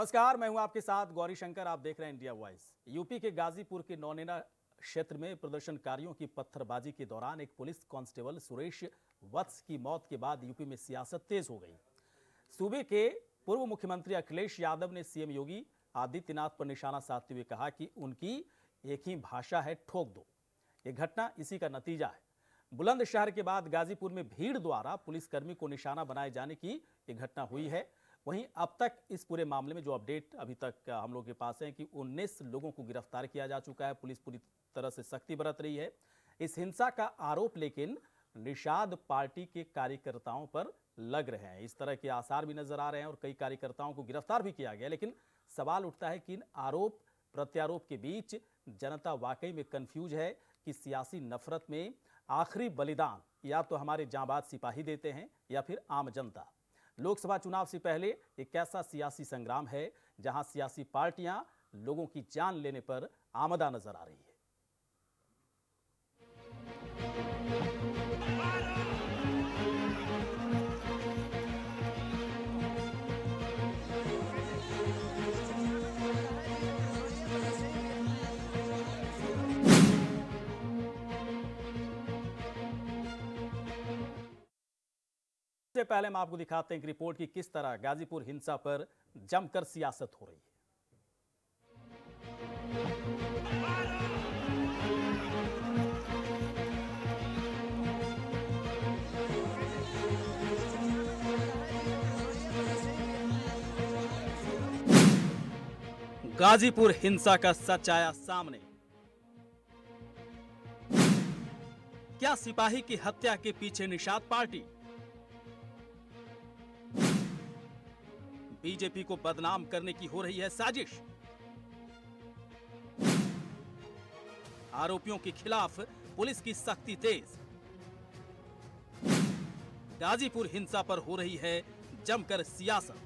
नमस्कार, मैं हूं आपके साथ गौरी शंकर। आप देख रहे हैं इंडिया वॉइस। यूपी के गाजीपुर के नौनेना क्षेत्र में प्रदर्शनकारियों की पत्थरबाजी के दौरान एक पुलिस कांस्टेबल सुरेश वत्स की मौत के बाद यूपी में सियासत तेज हो गई। सूबे के पूर्व मुख्यमंत्री अखिलेश यादव ने सीएम योगी आदित्यनाथ पर निशाना साधते हुए कहा कि उनकी एक ही भाषा है, ठोक दो। ये घटना इसी का नतीजा है। बुलंदशहर के बाद गाजीपुर में भीड़ द्वारा पुलिसकर्मी को निशाना बनाए जाने की ये घटना हुई है। वहीं अब तक इस पूरे मामले में जो अपडेट अभी तक हम लोग के पास है कि 19 लोगों को गिरफ्तार किया जा चुका है। पुलिस पूरी तरह से सख्ती बरत रही है। इस हिंसा का आरोप लेकिन निषाद पार्टी के कार्यकर्ताओं पर लग रहे हैं। इस तरह के आसार भी नजर आ रहे हैं और कई कार्यकर्ताओं को गिरफ्तार भी किया गया। लेकिन सवाल उठता है कि इन आरोप प्रत्यारोप के बीच जनता वाकई में कंफ्यूज है कि सियासी नफरत में आखिरी बलिदान या तो हमारे जांबाज सिपाही देते हैं या फिर आम जनता। लोकसभा चुनाव से पहले एक ऐसा सियासी संग्राम है जहां सियासी पार्टियां लोगों की जान लेने पर आमदा नजर आ रही है। सबसे पहले हम आपको दिखाते हैं एक रिपोर्ट की किस तरह गाजीपुर हिंसा पर जमकर सियासत हो रही है। गाजीपुर हिंसा का सच आया सामने। क्या सिपाही की हत्या के पीछे निषाद पार्टी? बीजेपी को बदनाम करने की हो रही है साजिश। आरोपियों के खिलाफ पुलिस की सख्ती तेज। गाजीपुर हिंसा पर हो रही है जमकर सियासत।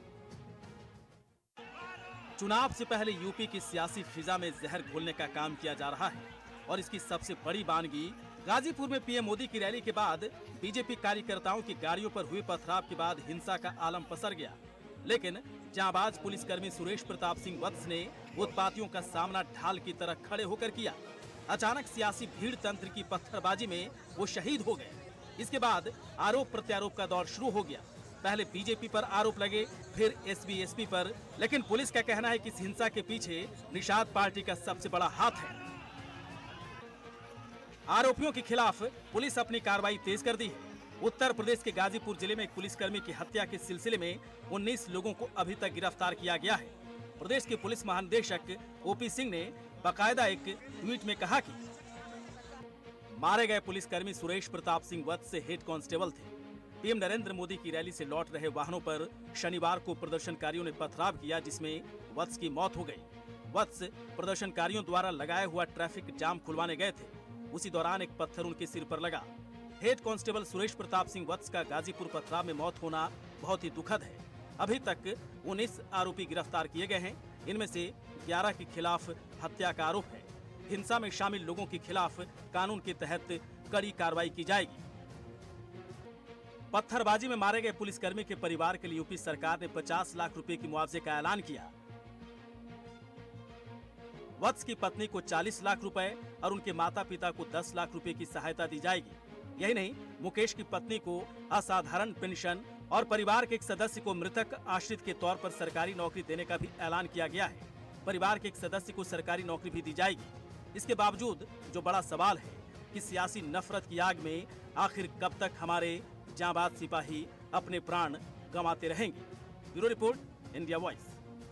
चुनाव से पहले यूपी की सियासी फिजा में जहर घोलने का काम किया जा रहा है और इसकी सबसे बड़ी बानगी गाजीपुर में पीएम मोदी की रैली के बाद बीजेपी कार्यकर्ताओं की गाड़ियों पर हुए पथराव के बाद हिंसा का आलम पसर गया। लेकिन जांबाज पुलिसकर्मी सुरेश प्रताप सिंह वत्स ने उत्पातियों का सामना ढाल की तरह खड़े होकर किया। अचानक सियासी भीड़ तंत्र की पत्थरबाजी में वो शहीद हो गए। इसके बाद आरोप प्रत्यारोप का दौर शुरू हो गया। पहले बीजेपी पर आरोप लगे, फिर एसपी पर, लेकिन पुलिस का कहना है कि इस हिंसा के पीछे निषाद पार्टी का सबसे बड़ा हाथ है। आरोपियों के खिलाफ पुलिस अपनी कार्रवाई तेज कर दी है। उत्तर प्रदेश के गाजीपुर जिले में एक पुलिसकर्मी की हत्या के सिलसिले में 19 लोगों को अभी तक गिरफ्तार किया गया है। प्रदेश के पुलिस महानिदेशक ओपी सिंह ने बाकायदा एक ट्वीट में कहा कि मारे गए पुलिसकर्मी सुरेश प्रताप सिंह वत्स से हेड कांस्टेबल थे। पीएम नरेंद्र मोदी की रैली से लौट रहे वाहनों पर शनिवार को प्रदर्शनकारियों ने पथराव किया, जिसमें वत्स की मौत हो गई। वत्स प्रदर्शनकारियों द्वारा लगाया हुआ ट्रैफिक जाम खुलवाने गए थे। उसी दौरान एक पत्थर उनके सिर पर लगा। हेड कांस्टेबल सुरेश प्रताप सिंह वत्स का गाजीपुर पथराव में मौत होना बहुत ही दुखद है। अभी तक 19 आरोपी गिरफ्तार किए गए हैं। इनमें से 11 के खिलाफ हत्या का आरोप है। हिंसा में शामिल लोगों के खिलाफ कानून के तहत कड़ी कार्रवाई की जाएगी। पत्थरबाजी में मारे गए पुलिसकर्मी के परिवार के लिए यूपी सरकार ने 50 लाख रुपए की मुआवजे का ऐलान किया। वत्स की पत्नी को 40 लाख रुपए और उनके माता पिता को 10 लाख रुपए की सहायता दी जाएगी। यही नहीं, मुकेश की पत्नी को असाधारण पेंशन और परिवार के एक सदस्य को मृतक आश्रित के तौर पर सरकारी नौकरी देने का भी ऐलान किया गया है। परिवार के एक सदस्य को सरकारी नौकरी भी दी जाएगी। इसके बावजूद जो बड़ा सवाल है कि सियासी नफरत की आग में आखिर कब तक हमारे जांबाज सिपाही अपने प्राण गंवाते रहेंगे। Bureau report, India voice.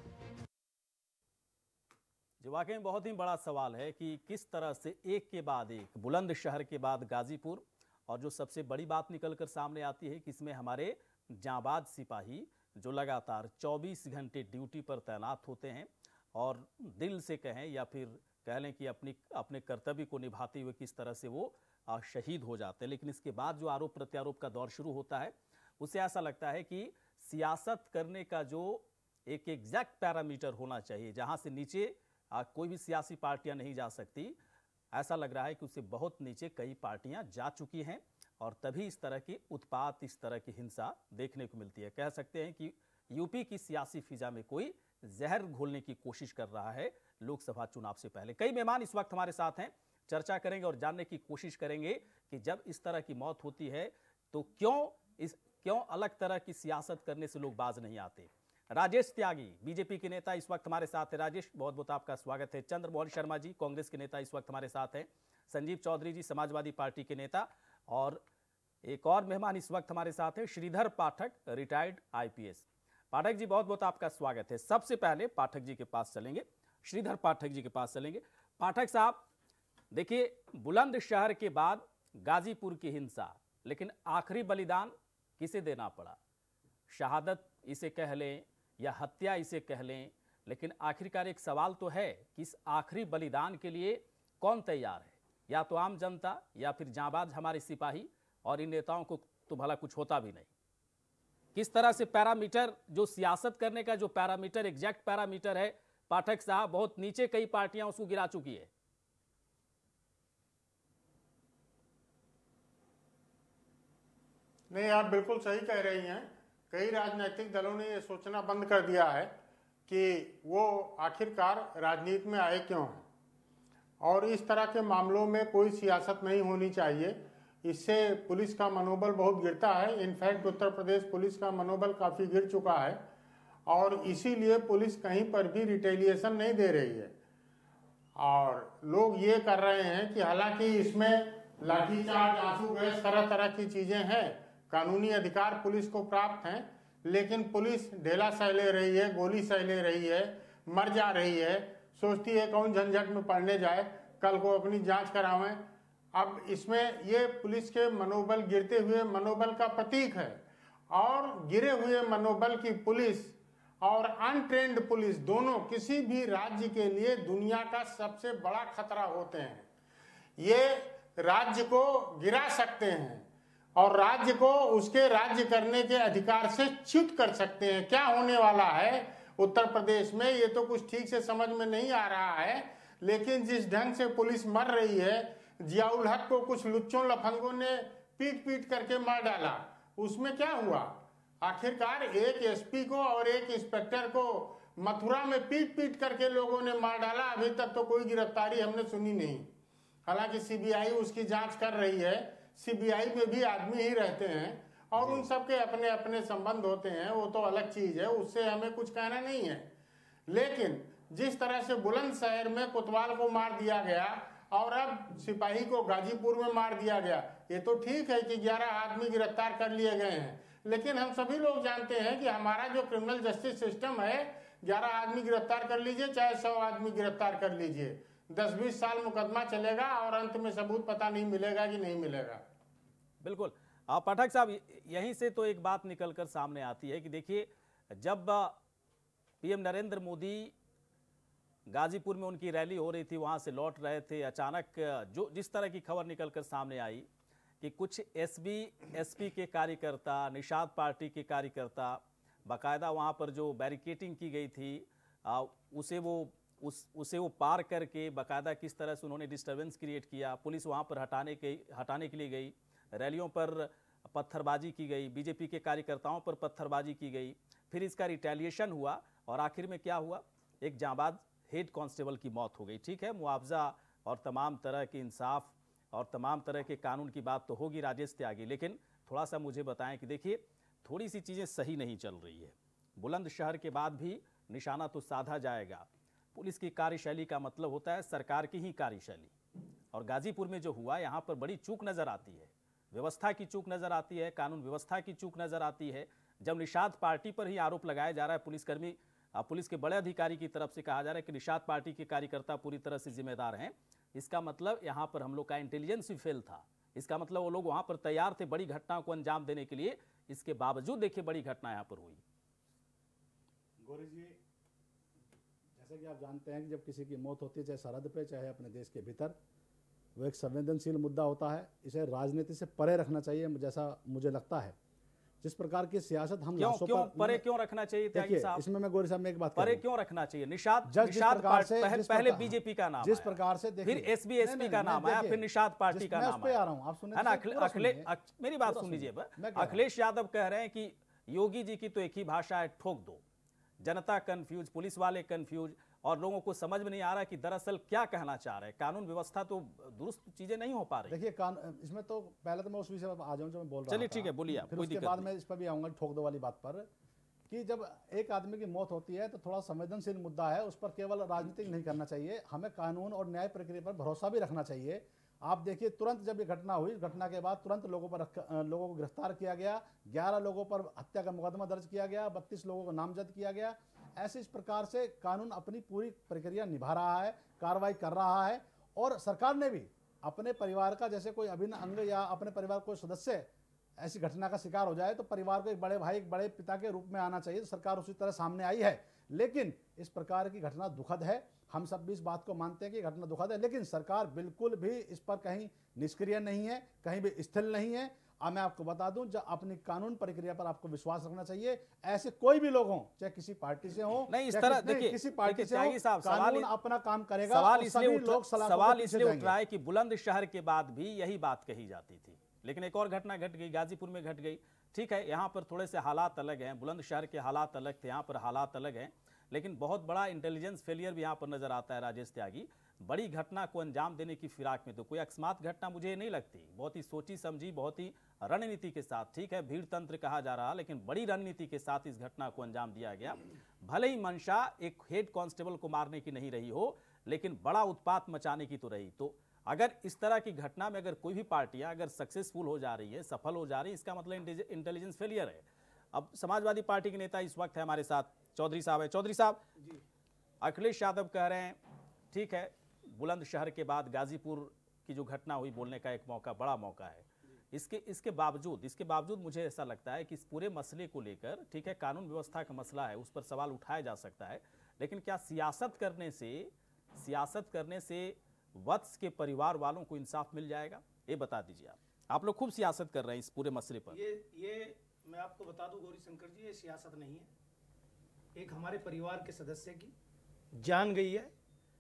जो वाकई में बहुत ही बड़ा सवाल है कि किस तरह से एक के बाद एक, बुलंदशहर के बाद गाजीपुर, और जो सबसे बड़ी बात निकलकर सामने आती है कि इसमें हमारे जांबाज सिपाही जो लगातार 24 घंटे ड्यूटी पर तैनात होते हैं और दिल से कहें या फिर कह लें कि अपने कर्तव्य को निभाते हुए किस तरह से वो शहीद हो जाते हैं। लेकिन इसके बाद जो आरोप प्रत्यारोप का दौर शुरू होता है, उससे ऐसा लगता है कि सियासत करने का जो एक एग्जैक्ट पैरामीटर होना चाहिए, जहां से नीचे कोई भी सियासी पार्टियां नहीं जा सकती, ऐसा लग रहा है कि उससे बहुत नीचे कई पार्टियां जा चुकी हैं और तभी इस तरह की उत्पात, इस तरह की हिंसा देखने को मिलती है। कह सकते हैं कि यूपी की सियासी फिजा में कोई जहर घोलने की कोशिश कर रहा है लोकसभा चुनाव से पहले। कई मेहमान इस वक्त हमारे साथ हैं, चर्चा करेंगे और जानने की कोशिश करेंगे कि जब इस तरह की मौत होती है तो क्यों अलग तरह की सियासत करने से लोग बाज नहीं आते। राजेश त्यागी बीजेपी के नेता इस वक्त हमारे साथ है। राजेश, बहुत बहुत आपका स्वागत है। चंद्रमोहन शर्मा जी कांग्रेस के नेता इस वक्त हमारे साथ हैं। संजीव चौधरी जी समाजवादी पार्टी के नेता, और एक और मेहमान इस वक्त हमारे साथ हैं श्रीधर पाठक, रिटायर्ड आईपीएस। पाठक जी, बहुत बहुत आपका स्वागत है। सबसे पहले पाठक जी के पास चलेंगे, श्रीधर पाठक जी के पास चलेंगे। पाठक साहब, देखिए, बुलंदशहर के बाद गाजीपुर की हिंसा, लेकिन आखिरी बलिदान किसे देना पड़ा? शहादत इसे कह लें या हत्या इसे कह लें, लेकिन आखिरकार एक सवाल तो है कि इस आखिरी बलिदान के लिए कौन तैयार है? या तो आम जनता या फिर जांबाज हमारे सिपाही, और इन नेताओं को तो भला कुछ होता भी नहीं। किस तरह से पैरामीटर, जो सियासत करने का जो पैरामीटर, एग्जैक्ट पैरामीटर है पाठक साहब, बहुत नीचे कई पार्टियां उसको गिरा चुकी है। नहीं, आप बिल्कुल सही कह रही हैं। कई राजनीतिक दलों ने ये सोचना बंद कर दिया है कि वो आखिरकार राजनीति में आए क्यों हैं, और इस तरह के मामलों में कोई सियासत नहीं होनी चाहिए। इससे पुलिस का मनोबल बहुत गिरता है। इनफैक्ट उत्तर प्रदेश पुलिस का मनोबल काफ़ी गिर चुका है, और इसीलिए पुलिस कहीं पर भी रिटेलिएशन नहीं दे रही है। और लोग ये कर रहे हैं कि हालांकि इसमें लाठीचार्ज, आंसू गैस, तरह तरह की चीज़ें हैं, कानूनी अधिकार पुलिस को प्राप्त हैं, लेकिन पुलिस ढेला सह ले रही है, गोली सह ले रही है, मर जा रही है, सोचती है कौन झंझट में पड़ने जाए, कल को अपनी जांच करावें। अब इसमें ये पुलिस के मनोबल, गिरते हुए मनोबल का प्रतीक है। और गिरे हुए मनोबल की पुलिस और अनट्रेंड पुलिस दोनों किसी भी राज्य के लिए दुनिया का सबसे बड़ा खतरा होते हैं। ये राज्य को गिरा सकते हैं और राज्य को उसके राज्य करने के अधिकार से च्युत कर सकते हैं। क्या होने वाला है उत्तर प्रदेश में, ये तो कुछ ठीक से समझ में नहीं आ रहा है। लेकिन जिस ढंग से पुलिस मर रही है, जियाउल हक को कुछ लुच्चों लफंगों ने पीट पीट करके मार डाला, उसमें क्या हुआ? आखिरकार एक एसपी को और एक इंस्पेक्टर को मथुरा में पीट पीट करके लोगों ने मार डाला। अभी तक तो कोई गिरफ्तारी हमने सुनी नहीं। हालांकि सीबीआई उसकी जांच कर रही है। सीबीआई में भी आदमी ही रहते हैं और उन सबके अपने अपने संबंध होते हैं, वो तो अलग चीज है, उससे हमें कुछ कहना नहीं है। लेकिन जिस तरह से बुलंदशहर में कोतवाल को मार दिया गया और अब सिपाही को गाजीपुर में मार दिया गया, ये तो ठीक है कि 11 आदमी गिरफ्तार कर लिए गए हैं, लेकिन हम सभी लोग जानते हैं कि हमारा जो क्रिमिनल जस्टिस सिस्टम है, 11 आदमी गिरफ्तार कर लीजिए चाहे 100 आदमी गिरफ्तार कर लीजिए, 10-20 साल मुकदमा चलेगा और अंत में सबूत पता नहीं मिलेगा कि नहीं मिलेगा। बिल्कुल। पाठक साहब, यहीं से तो एक बात निकलकर सामने आती है कि देखिए, जब पीएम नरेंद्र मोदी गाजीपुर में उनकी रैली हो रही थी, वहां से लौट रहे थे, अचानक जिस तरह की खबर निकलकर सामने आई कि कुछ एसपी के कार्यकर्ता, निषाद पार्टी के कार्यकर्ता, बाकायदा वहां पर जो बैरिकेटिंग की गई थी उसे वो पार करके बाकायदा किस तरह से उन्होंने डिस्टर्बेंस क्रिएट किया। पुलिस वहां पर हटाने के लिए गई, रैलियों पर पत्थरबाजी की गई, बीजेपी के कार्यकर्ताओं पर पत्थरबाजी की गई, फिर इसका रिटेलिएशन हुआ और आखिर में क्या हुआ? एक जांबाज हेड कांस्टेबल की मौत हो गई। ठीक है, मुआवजा और तमाम तरह के इंसाफ और तमाम तरह के कानून की बात तो होगी राजेश त्यागी, लेकिन थोड़ा सा मुझे बताएं कि देखिए, थोड़ी सी चीज़ें सही नहीं चल रही है। बुलंदशहर के बाद भी निशाना तो साधा जाएगा। पुलिस की कार्यशैली का मतलब होता है सरकार की ही कार्यशैली, और गाजीपुर में जो हुआ, यहाँ पर बड़ी चूक नज़र आती है, व्यवस्था की चूक नज़र आती है, कानून व्यवस्था की चूक नज़र आती है। जब निषाद पार्टी पर ही आरोप लगाया जा रहा है, पुलिसकर्मी, पुलिस के बड़े अधिकारी की तरफ से कहा जा रहा है कि निषाद पार्टी के कार्यकर्ता पूरी तरह से जिम्मेदार हैं, इसका मतलब यहाँ पर हम लोग का इंटेलिजेंस भी फेल था। इसका मतलब वो लोग वहाँ पर तैयार थे बड़ी घटना को अंजाम देने के लिए, इसके बावजूद देखिए बड़ी घटना यहाँ पर हुई। गौरी जी, जैसे कि आप जानते हैं कि जब किसी की मौत होती है, चाहे सरहद पे चाहे अपने देश के भीतर, वो एक संवेदनशील मुद्दा होता है। इसे राजनीति से परे रखना चाहिए, जैसा मुझे लगता है। जिस प्रकार की सियासत हम परे क्यों रखना चाहिए त्यागी साहब? इसमें मैं गौरी साहब में एक बात परे क्यों रखना चाहिए? निषाद पहले बीजेपी का नाम, जिस प्रकार से फिर एसपी का नाम आया, फिर निषाद पार्टी का नाम आया। मेरी बात सुन लीजिए। अखिलेश यादव कह रहे हैं कि योगी जी की तो एक ही भाषा है, ठोक दो। जनता कंफ्यूज, पुलिस वाले कंफ्यूज, और लोगों को समझ में नहीं आ रहा कि दरअसल क्या कहना चाह रहे हैं। कानून व्यवस्था तो दुरुस्त चीजें नहीं हो पा रही। देखिए इसमें तो पहले तो मैं उस विषय पर आ जाऊं जो मैं बोल रहा था। चलिए ठीक है, बोलिए आप, फिर कोई उसके दिक्कत बाद नहीं। मैं इस पर भी आऊंगा ठोक दो वाली बात पर, कि जब एक आदमी की मौत होती है तो थोड़ा संवेदनशील मुद्दा है, उस पर केवल राजनीतिक नहीं करना चाहिए, हमें कानून और न्याय प्रक्रिया पर भरोसा भी रखना चाहिए। आप देखिए तुरंत जब ये घटना हुई, घटना के बाद तुरंत लोगों को गिरफ्तार किया गया, 11 लोगों पर हत्या का मुकदमा दर्ज किया गया, 32 लोगों को नामजद किया गया। ऐसे इस प्रकार से कानून अपनी पूरी प्रक्रिया निभा रहा है, कार्रवाई कर रहा है, और सरकार ने भी अपने परिवार का, जैसे कोई अभिन्न अंग या अपने परिवार कोई सदस्य ऐसी घटना का शिकार हो जाए तो परिवार को एक बड़े भाई, एक बड़े पिता के रूप में आना चाहिए, तो सरकार उसी तरह सामने आई है। लेकिन इस प्रकार की घटना दुखद है, हम सब भी इस बात को मानते हैं कि घटना दुखद है, लेकिन सरकार बिल्कुल भी इस पर कहीं निष्क्रिय नहीं है, कहीं भी स्थिर नहीं है। अब मैं आपको बता दूं, जब अपनी कानून प्रक्रिया पर आपको विश्वास रखना चाहिए। ऐसे कोई भी लोग हों, चाहे किसी पार्टी से हो, नहीं, इस तरह देखिए, किसी पार्टी से हो, साहब, कानून अपना काम करेगा। सवाल और इसलिए सभी लोग सवाल इसलिए उठ रहा है कि बुलंदशहर के बाद भी यही बात कही जाती थी, लेकिन एक और घटना घट गई, गाजीपुर में घट गई। ठीक है, यहाँ पर थोड़े से हालात अलग हैं, बुलंदशहर के हालात अलग थे, यहाँ पर हालात अलग हैं, लेकिन बहुत बड़ा इंटेलिजेंस फेलियर भी यहाँ पर नजर आता है। राजेश त्यागी, बड़ी घटना को अंजाम देने की फिराक में तो कोई अकस्मात घटना मुझे नहीं लगती, बहुत ही सोची समझी, बहुत ही रणनीति के साथ, ठीक है भीड़ तंत्र कहा जा रहा, लेकिन बड़ी रणनीति के साथ इस घटना को अंजाम दिया गया। भले ही मंशा एक हेड कांस्टेबल को मारने की नहीं रही हो, लेकिन बड़ा उत्पात मचाने की तो रही। तो अगर इस तरह की घटना में अगर कोई भी पार्टियां अगर सक्सेसफुल हो जा रही है, सफल हो जा रही है, इसका मतलब इंटेलिजेंस फेलियर है। अब समाजवादी पार्टी के नेता इस वक्त है हमारे साथ, चौधरी साहब है। चौधरी साहब, अखिलेश यादव कह रहे हैं ठीक है, बुलंदशहर के बाद गाजीपुर की जो घटना हुई, बोलने का एक मौका, बड़ा मौका है। इसके बावजूद मुझे ऐसा लगता है कि इस पूरे मसले को लेकर, ठीक है कानून व्यवस्था का मसला है, उस पर सवाल उठाया जा सकता है, लेकिन क्या सियासत करने से वत्स के परिवार वालों को इंसाफ मिल जाएगा? ये बता दीजिए। आप लोग खूब सियासत कर रहे हैं इस पूरे मसले पर। ये मैं आपको बता दूं गौरी शंकर जी, ये सियासत नहीं है, एक हमारे परिवार के सदस्य की जान गई है,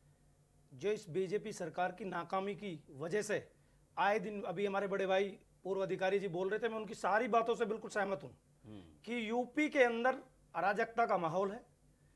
जो इस बीजेपी सरकार की नाकामी की वजह से आए दिन, अभी हमारे बड़े भाई पूर्व अधिकारी जी बोल रहे थे, मैं उनकी सारी बातों से बिल्कुल सहमत हूं कि यूपी के अंदर अराजकता का माहौल है,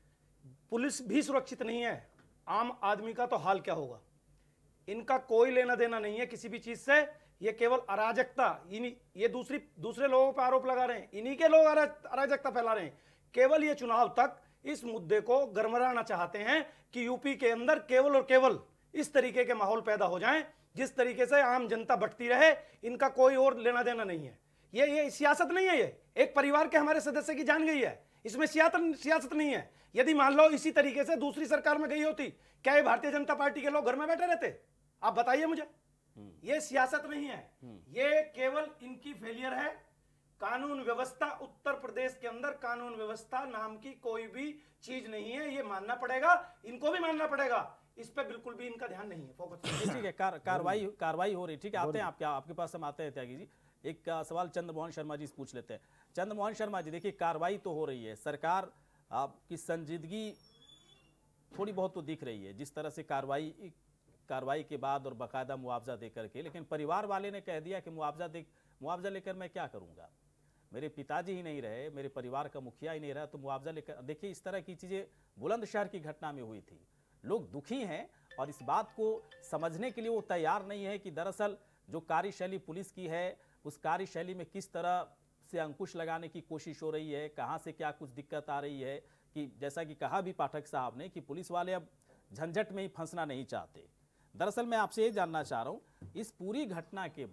पुलिस भी सुरक्षित नहीं है, आम आदमी का तो हाल क्या होगा। इनका कोई लेना देना नहीं है किसी भी चीज से, ये केवल अराजकता, ये दूसरे लोगों पर आरोप लगा रहे हैं, इन्हीं के लोग अराजकता फैला रहे हैं। केवल ये चुनाव तक इस मुद्दे को गरमराना चाहते हैं कि यूपी के अंदर केवल और केवल इस तरीके के माहौल पैदा हो जाएं जिस तरीके से आम जनता भटकती रहे। इनका कोई और लेना देना नहीं है, ये सियासत नहीं है, ये एक परिवार के हमारे सदस्य की जान गई है, इसमें सियासत नहीं है। यदि मान लो इसी तरीके से दूसरी सरकार में गई होती, क्या ये भारतीय जनता पार्टी के लोग घर में बैठे रहते? आप बताइए मुझे। ये सियासत नहीं है, ये केवल इनकी फेलियर है। कानून व्यवस्था, उत्तर प्रदेश के अंदर कानून व्यवस्था नाम की कोई भी चीज नहीं है, ये मानना पड़ेगा, इनको भी मानना पड़ेगा। इस पे बिल्कुल भी इनका ध्यान नहीं है, फोकस। ठीक है, कार्रवाई हो रही, ठीक है, आते हैं आपके पास हम आते हैं त्यागी जी। एक सवाल चंद्रमोहन शर्मा जी से पूछ लेते हैं। चंद्रमोहन शर्मा जी, देखिए कार्रवाई तो हो रही है, सरकार की संजीदगी थोड़ी बहुत तो दिख रही है, जिस तरह से कार्रवाई के बाद और बाकायदा मुआवजा दे करके, लेकिन परिवार वाले ने कह दिया कि मुआवजा लेकर मैं क्या करूंगा, मेरे पिताजी ही नहीं रहे, मेरे परिवार का मुखिया ही नहीं रहा, तो मुआवजा लेकर। देखिए इस तरह की चीजें बुलंदशहर की घटना में हुई थी, लोग दुखी हैं और इस बात को समझने के लिए वो तैयार नहीं है कि दरअसल जो कार्यशैली पुलिस की है, उस कार्यशैली में किस तरह से अंकुश लगाने की कोशिश हो रही है, कहां से क्या कुछ दिक्कत आ रही है। कि जैसा कि कहा भी पाठक साहब ने कि पुलिस वाले अब झंझट में ही फंसना नहीं चाहते। दरअसल मैं आपसे ये जानना चाह रहा हूं, इस पूरी घटना के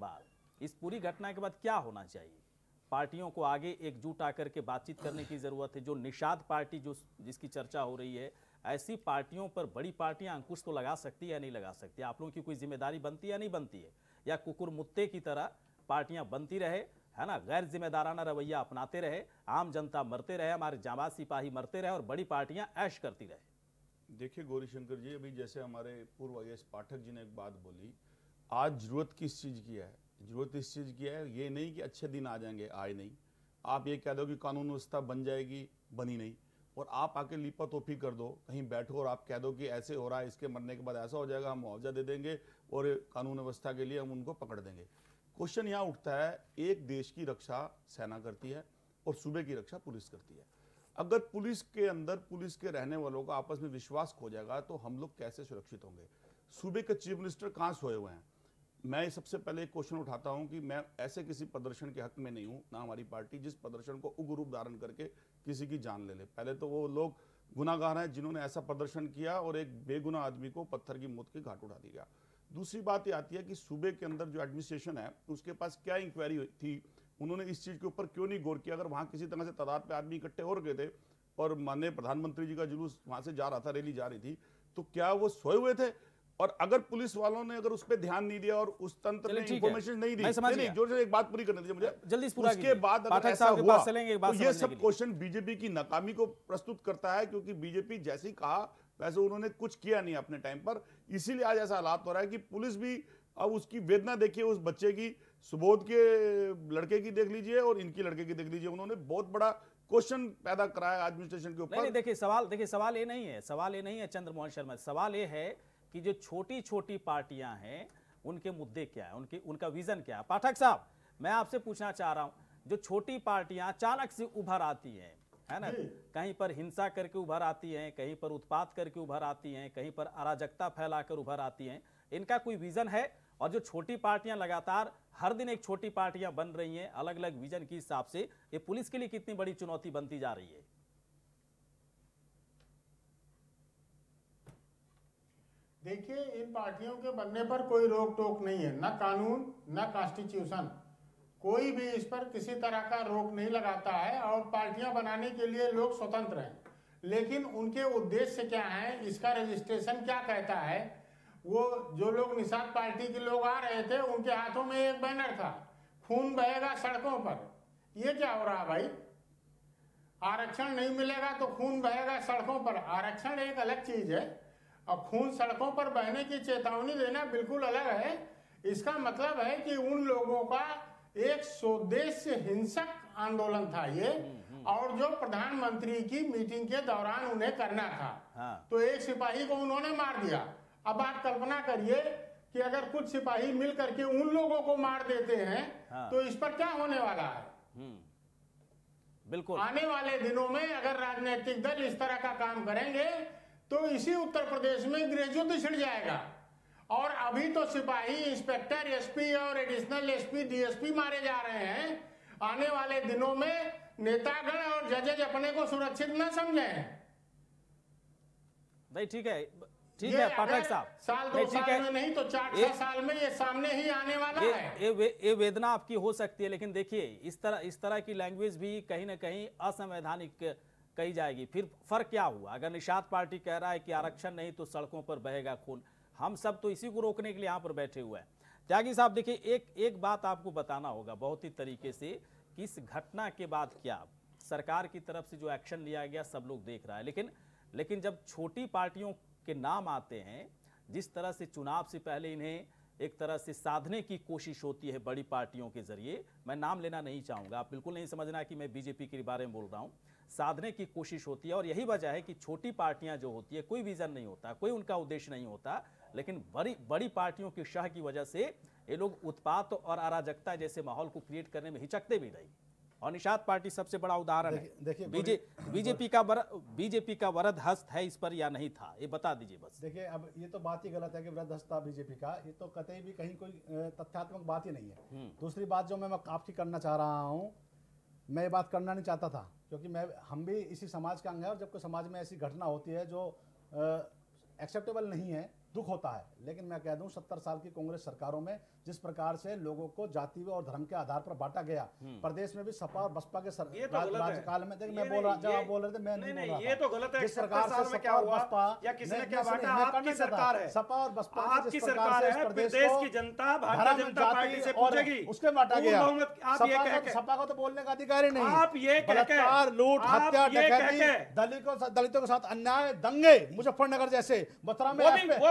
बाद क्या होना चाहिए? पार्टियों को आगे एकजुट आकर के बातचीत करने की जरूरत है। जो निषाद पार्टी जिसकी चर्चा हो रही है, ऐसी पार्टियों पर बड़ी पार्टियां अंकुश तो लगा सकती है या नहीं लगा सकती? आप लोगों की कोई जिम्मेदारी बनती है या नहीं बनती है, या कुकुर मुत्ते की तरह पार्टियां बनती रहे, है ना, गैर जिम्मेदाराना रवैया अपनाते रहे, आम जनता मरते रहे, हमारे जांबाज सिपाही मरते रहे और बड़ी पार्टियां ऐश करती रहे? देखिए गौरीशंकर जी, अभी जैसे हमारे पूर्व आईएएस पाठक जी ने एक बात बोली, आज जरूरत किस चीज़ की है? जरूरत इस चीज़ की है, ये नहीं कि अच्छे दिन आ जाएंगे, आए नहीं। आप ये कह दो कि कानून व्यवस्था बन जाएगी, बनी नहीं, और आप आके लिपा तोपी कर दो, कहीं बैठो और आप कह दो कि ऐसे हो रहा है, इसके मरने के बाद ऐसा हो जाएगा, हम मुआवजा दे देंगे और कानून व्यवस्था के लिए हम उनको पकड़ देंगे। क्वेश्चन यहाँ उठता है, एक देश की रक्षा सेना करती है और सूबे की रक्षा पुलिस करती है। अगर पुलिस के अंदर पुलिस के रहने वालों का आपस में विश्वास खो जाएगा तो हम लोग कैसे सुरक्षित होंगे? सूबे के चीफ मिनिस्टर कहाँ सोए हुए हैं? मैं सबसे पहले एक क्वेश्चन उठाता हूं कि मैं ऐसे किसी प्रदर्शन के हक में नहीं हूं, ना हमारी पार्टी, जिस प्रदर्शन को उग्र रूप धारण करके किसी की जान ले ले। पहले तो वो लोग गुनाहगार हैं जिन्होंने ऐसा प्रदर्शन किया और एक बेगुनाह आदमी को पत्थर की मौत के घाट उठा दिया। दूसरी बात ये आती है कि सूबे के अंदर जो एडमिनिस्ट्रेशन है उसके पास क्या इंक्वायरी थी, उन्होंने इस चीज के ऊपर क्यों नहीं गौर किया? अगर वहां किसी तरह से तादाद पे आदमी इकट्ठे हो गए थे और माननीय प्रधानमंत्री जी का जुलूस वहां से जा रहा था, रैली जा रही थी, तो क्या वो सोए हुए थे? और अगर पुलिस वालों ने अगर उस पर ध्यान नहीं दिया और उस तंत्र ने इंफॉर्मेशन नहीं दी, जोर से एक बात पूरी करने दीजिए मुझे, जल्दी पूरा उसके बाद अगर ऐसा हुआ तो ये सब क्वेश्चन बीजेपी की नाकामी को प्रस्तुत करता है, क्योंकि बीजेपी जैसे ही कहा वैसे उन्होंने कुछ किया नहीं अपने टाइम पर। इसीलिए आज ऐसा हालात हो रहा है कि पुलिस भी अब उसकी वेदना देखिए, उस बच्चे की, सुबोध के लड़के की देख लीजिए और इनकी लड़के की देख लीजिए, उन्होंने बहुत बड़ा क्वेश्चन पैदा कराया एडमिनिस्ट्रेशन के ऊपर। नहीं, देखिए सवाल ये नहीं है चंद्रमोहन शर्मा, सवाल ये है कि जो छोटी छोटी पार्टियां हैं उनके मुद्दे क्या है, उनका विजन क्या है? पाठक साहब, मैं आपसे पूछना चाह रहा हूं, जो छोटी पार्टियां अचानक से उभर आती हैं, है ना, कहीं पर हिंसा करके उभर आती हैं, कहीं पर उत्पात करके उभर आती हैं, कहीं पर अराजकता फैलाकर उभर आती हैं, इनका कोई विजन है? और जो छोटी पार्टियां लगातार हर दिन एक छोटी पार्टियां बन रही हैं अलग अलग विजन के हिसाब से, ये पुलिस के लिए कितनी बड़ी चुनौती बनती जा रही है? देखिए, इन पार्टियों के बनने पर कोई रोक टोक नहीं है, ना कानून ना कॉन्स्टिट्यूशन, कोई भी इस पर किसी तरह का रोक नहीं लगाता है और पार्टियां बनाने के लिए लोग स्वतंत्र हैं। लेकिन उनके उद्देश्य क्या है, इसका रजिस्ट्रेशन क्या कहता है? वो जो लोग निषाद पार्टी के लोग आ रहे थे उनके हाथों में एक बैनर था, खून बहेगा सड़कों पर। ये क्या हो रहा भाई? आरक्षण नहीं मिलेगा तो खून बहेगा सड़कों पर। आरक्षण एक अलग चीज है और खून सड़कों पर बहने की चेतावनी देना बिल्कुल अलग है। इसका मतलब है कि उन लोगों का एक स्वदेश्य हिंसक आंदोलन था ये, और जो प्रधानमंत्री की मीटिंग के दौरान उन्हें करना था। तो एक सिपाही को उन्होंने मार दिया। अब आप कल्पना करिए कि अगर कुछ सिपाही मिल करके उन लोगों को मार देते हैं तो इस पर क्या होने वाला है? बिल्कुल, आने वाले दिनों में अगर राजनीतिक दल इस तरह का काम करेंगे तो इसी उत्तर प्रदेश में गृहयुद्ध छिड़ जाएगा। और अभी तो सिपाही, इंस्पेक्टर, एसपी और एडिशनल एसपी, डीएसपी मारे जा रहे हैं। आने वाले दिनों में नेतागण और जजेज अपने को सुरक्षित न समझें। नहीं, ठीक है पाठक साहब, साल 2 साल में नहीं तो 4-6 साल में ये सामने ही आने वाला है। ये वेदना आपकी हो सकती है, लेकिन देखिए इस तरह की लैंग्वेज भी कहीं ना कहीं असंवैधानिक कही जाएगी। फिर फर्क क्या हुआ? अगर निषाद पार्टी कह रहा है कि आरक्षण नहीं तो सड़कों पर बहेगा खून, हम सब तो इसी को रोकने के लिए यहाँ पर बैठे हुए हैं। त्यागी साहब, देखिए एक बात आपको बताना होगा बहुत ही तरीके से कि इस घटना के बाद क्या सरकार की तरफ से जो एक्शन लिया गया सब लोग देख रहा है, लेकिन जब छोटी पार्टियों के नाम आते हैं, जिस तरह से चुनाव से पहले इन्हें एक तरह से साधने की कोशिश होती है बड़ी पार्टियों के जरिए, मैं नाम लेना नहीं चाहूंगा, आप बिल्कुल नहीं समझना कि मैं बीजेपी के बारे में बोल रहा हूं, साधने की कोशिश होती है। और यही वजह है कि छोटी पार्टियां जो होती है कोई विजन नहीं होता, कोई उनका उद्देश्य नहीं होता, लेकिन बड़ी पार्टियों की शह की वजह से ये लोग उत्पात और अराजकता जैसे माहौल को क्रिएट करने में हिचकते भी नहीं। और निषाद पार्टी सबसे बड़ा उदाहरण है। देखिए, बीजेपी का वरद हस्त है इस पर या नहीं था, ये बता दीजिए बस। देखिए, अब ये तो बात ही गलत है कि वरद हस्त था बीजेपी का, ये तो कतई भी कहीं कोई तथ्यात्मक बात ही नहीं है। दूसरी बात जो मैं आपकी करना चाह रहा हूँ, मैं ये बात करना नहीं चाहता था, क्योंकि हम भी इसी समाज का अंग है, और जब कोई समाज में ऐसी घटना होती है जो एक्सेप्टेबल नहीं है, दुख होता है। लेकिन मैं कह दूं 70 साल की कांग्रेस सरकारों में जिस प्रकार से लोगों को जाति और धर्म के आधार पर बांटा गया, प्रदेश में भी सपा और बसपा के राज्यकाल में, मैं बोल रहा, जब आप बोल रहे थे मैं नहीं बोल रहा, ये तो गलत है। जिस प्रकार से सपा और बसपा या किसी ने क्या बांटा, आपकी सरकार है, सपा और बसपा आपकी सरकार है, प्रदेश की जनता भारतीय जनता पार्टी से पूछेगी, उसके बांटा गया। सपा को तो बोलने का अधिकार ही नहीं। आप ये बलात्कार, लूट, हत्या, डकैती, दलितों के साथ अन्याय, दंगे, मुजफ्फरनगर जैसे, मथुरा में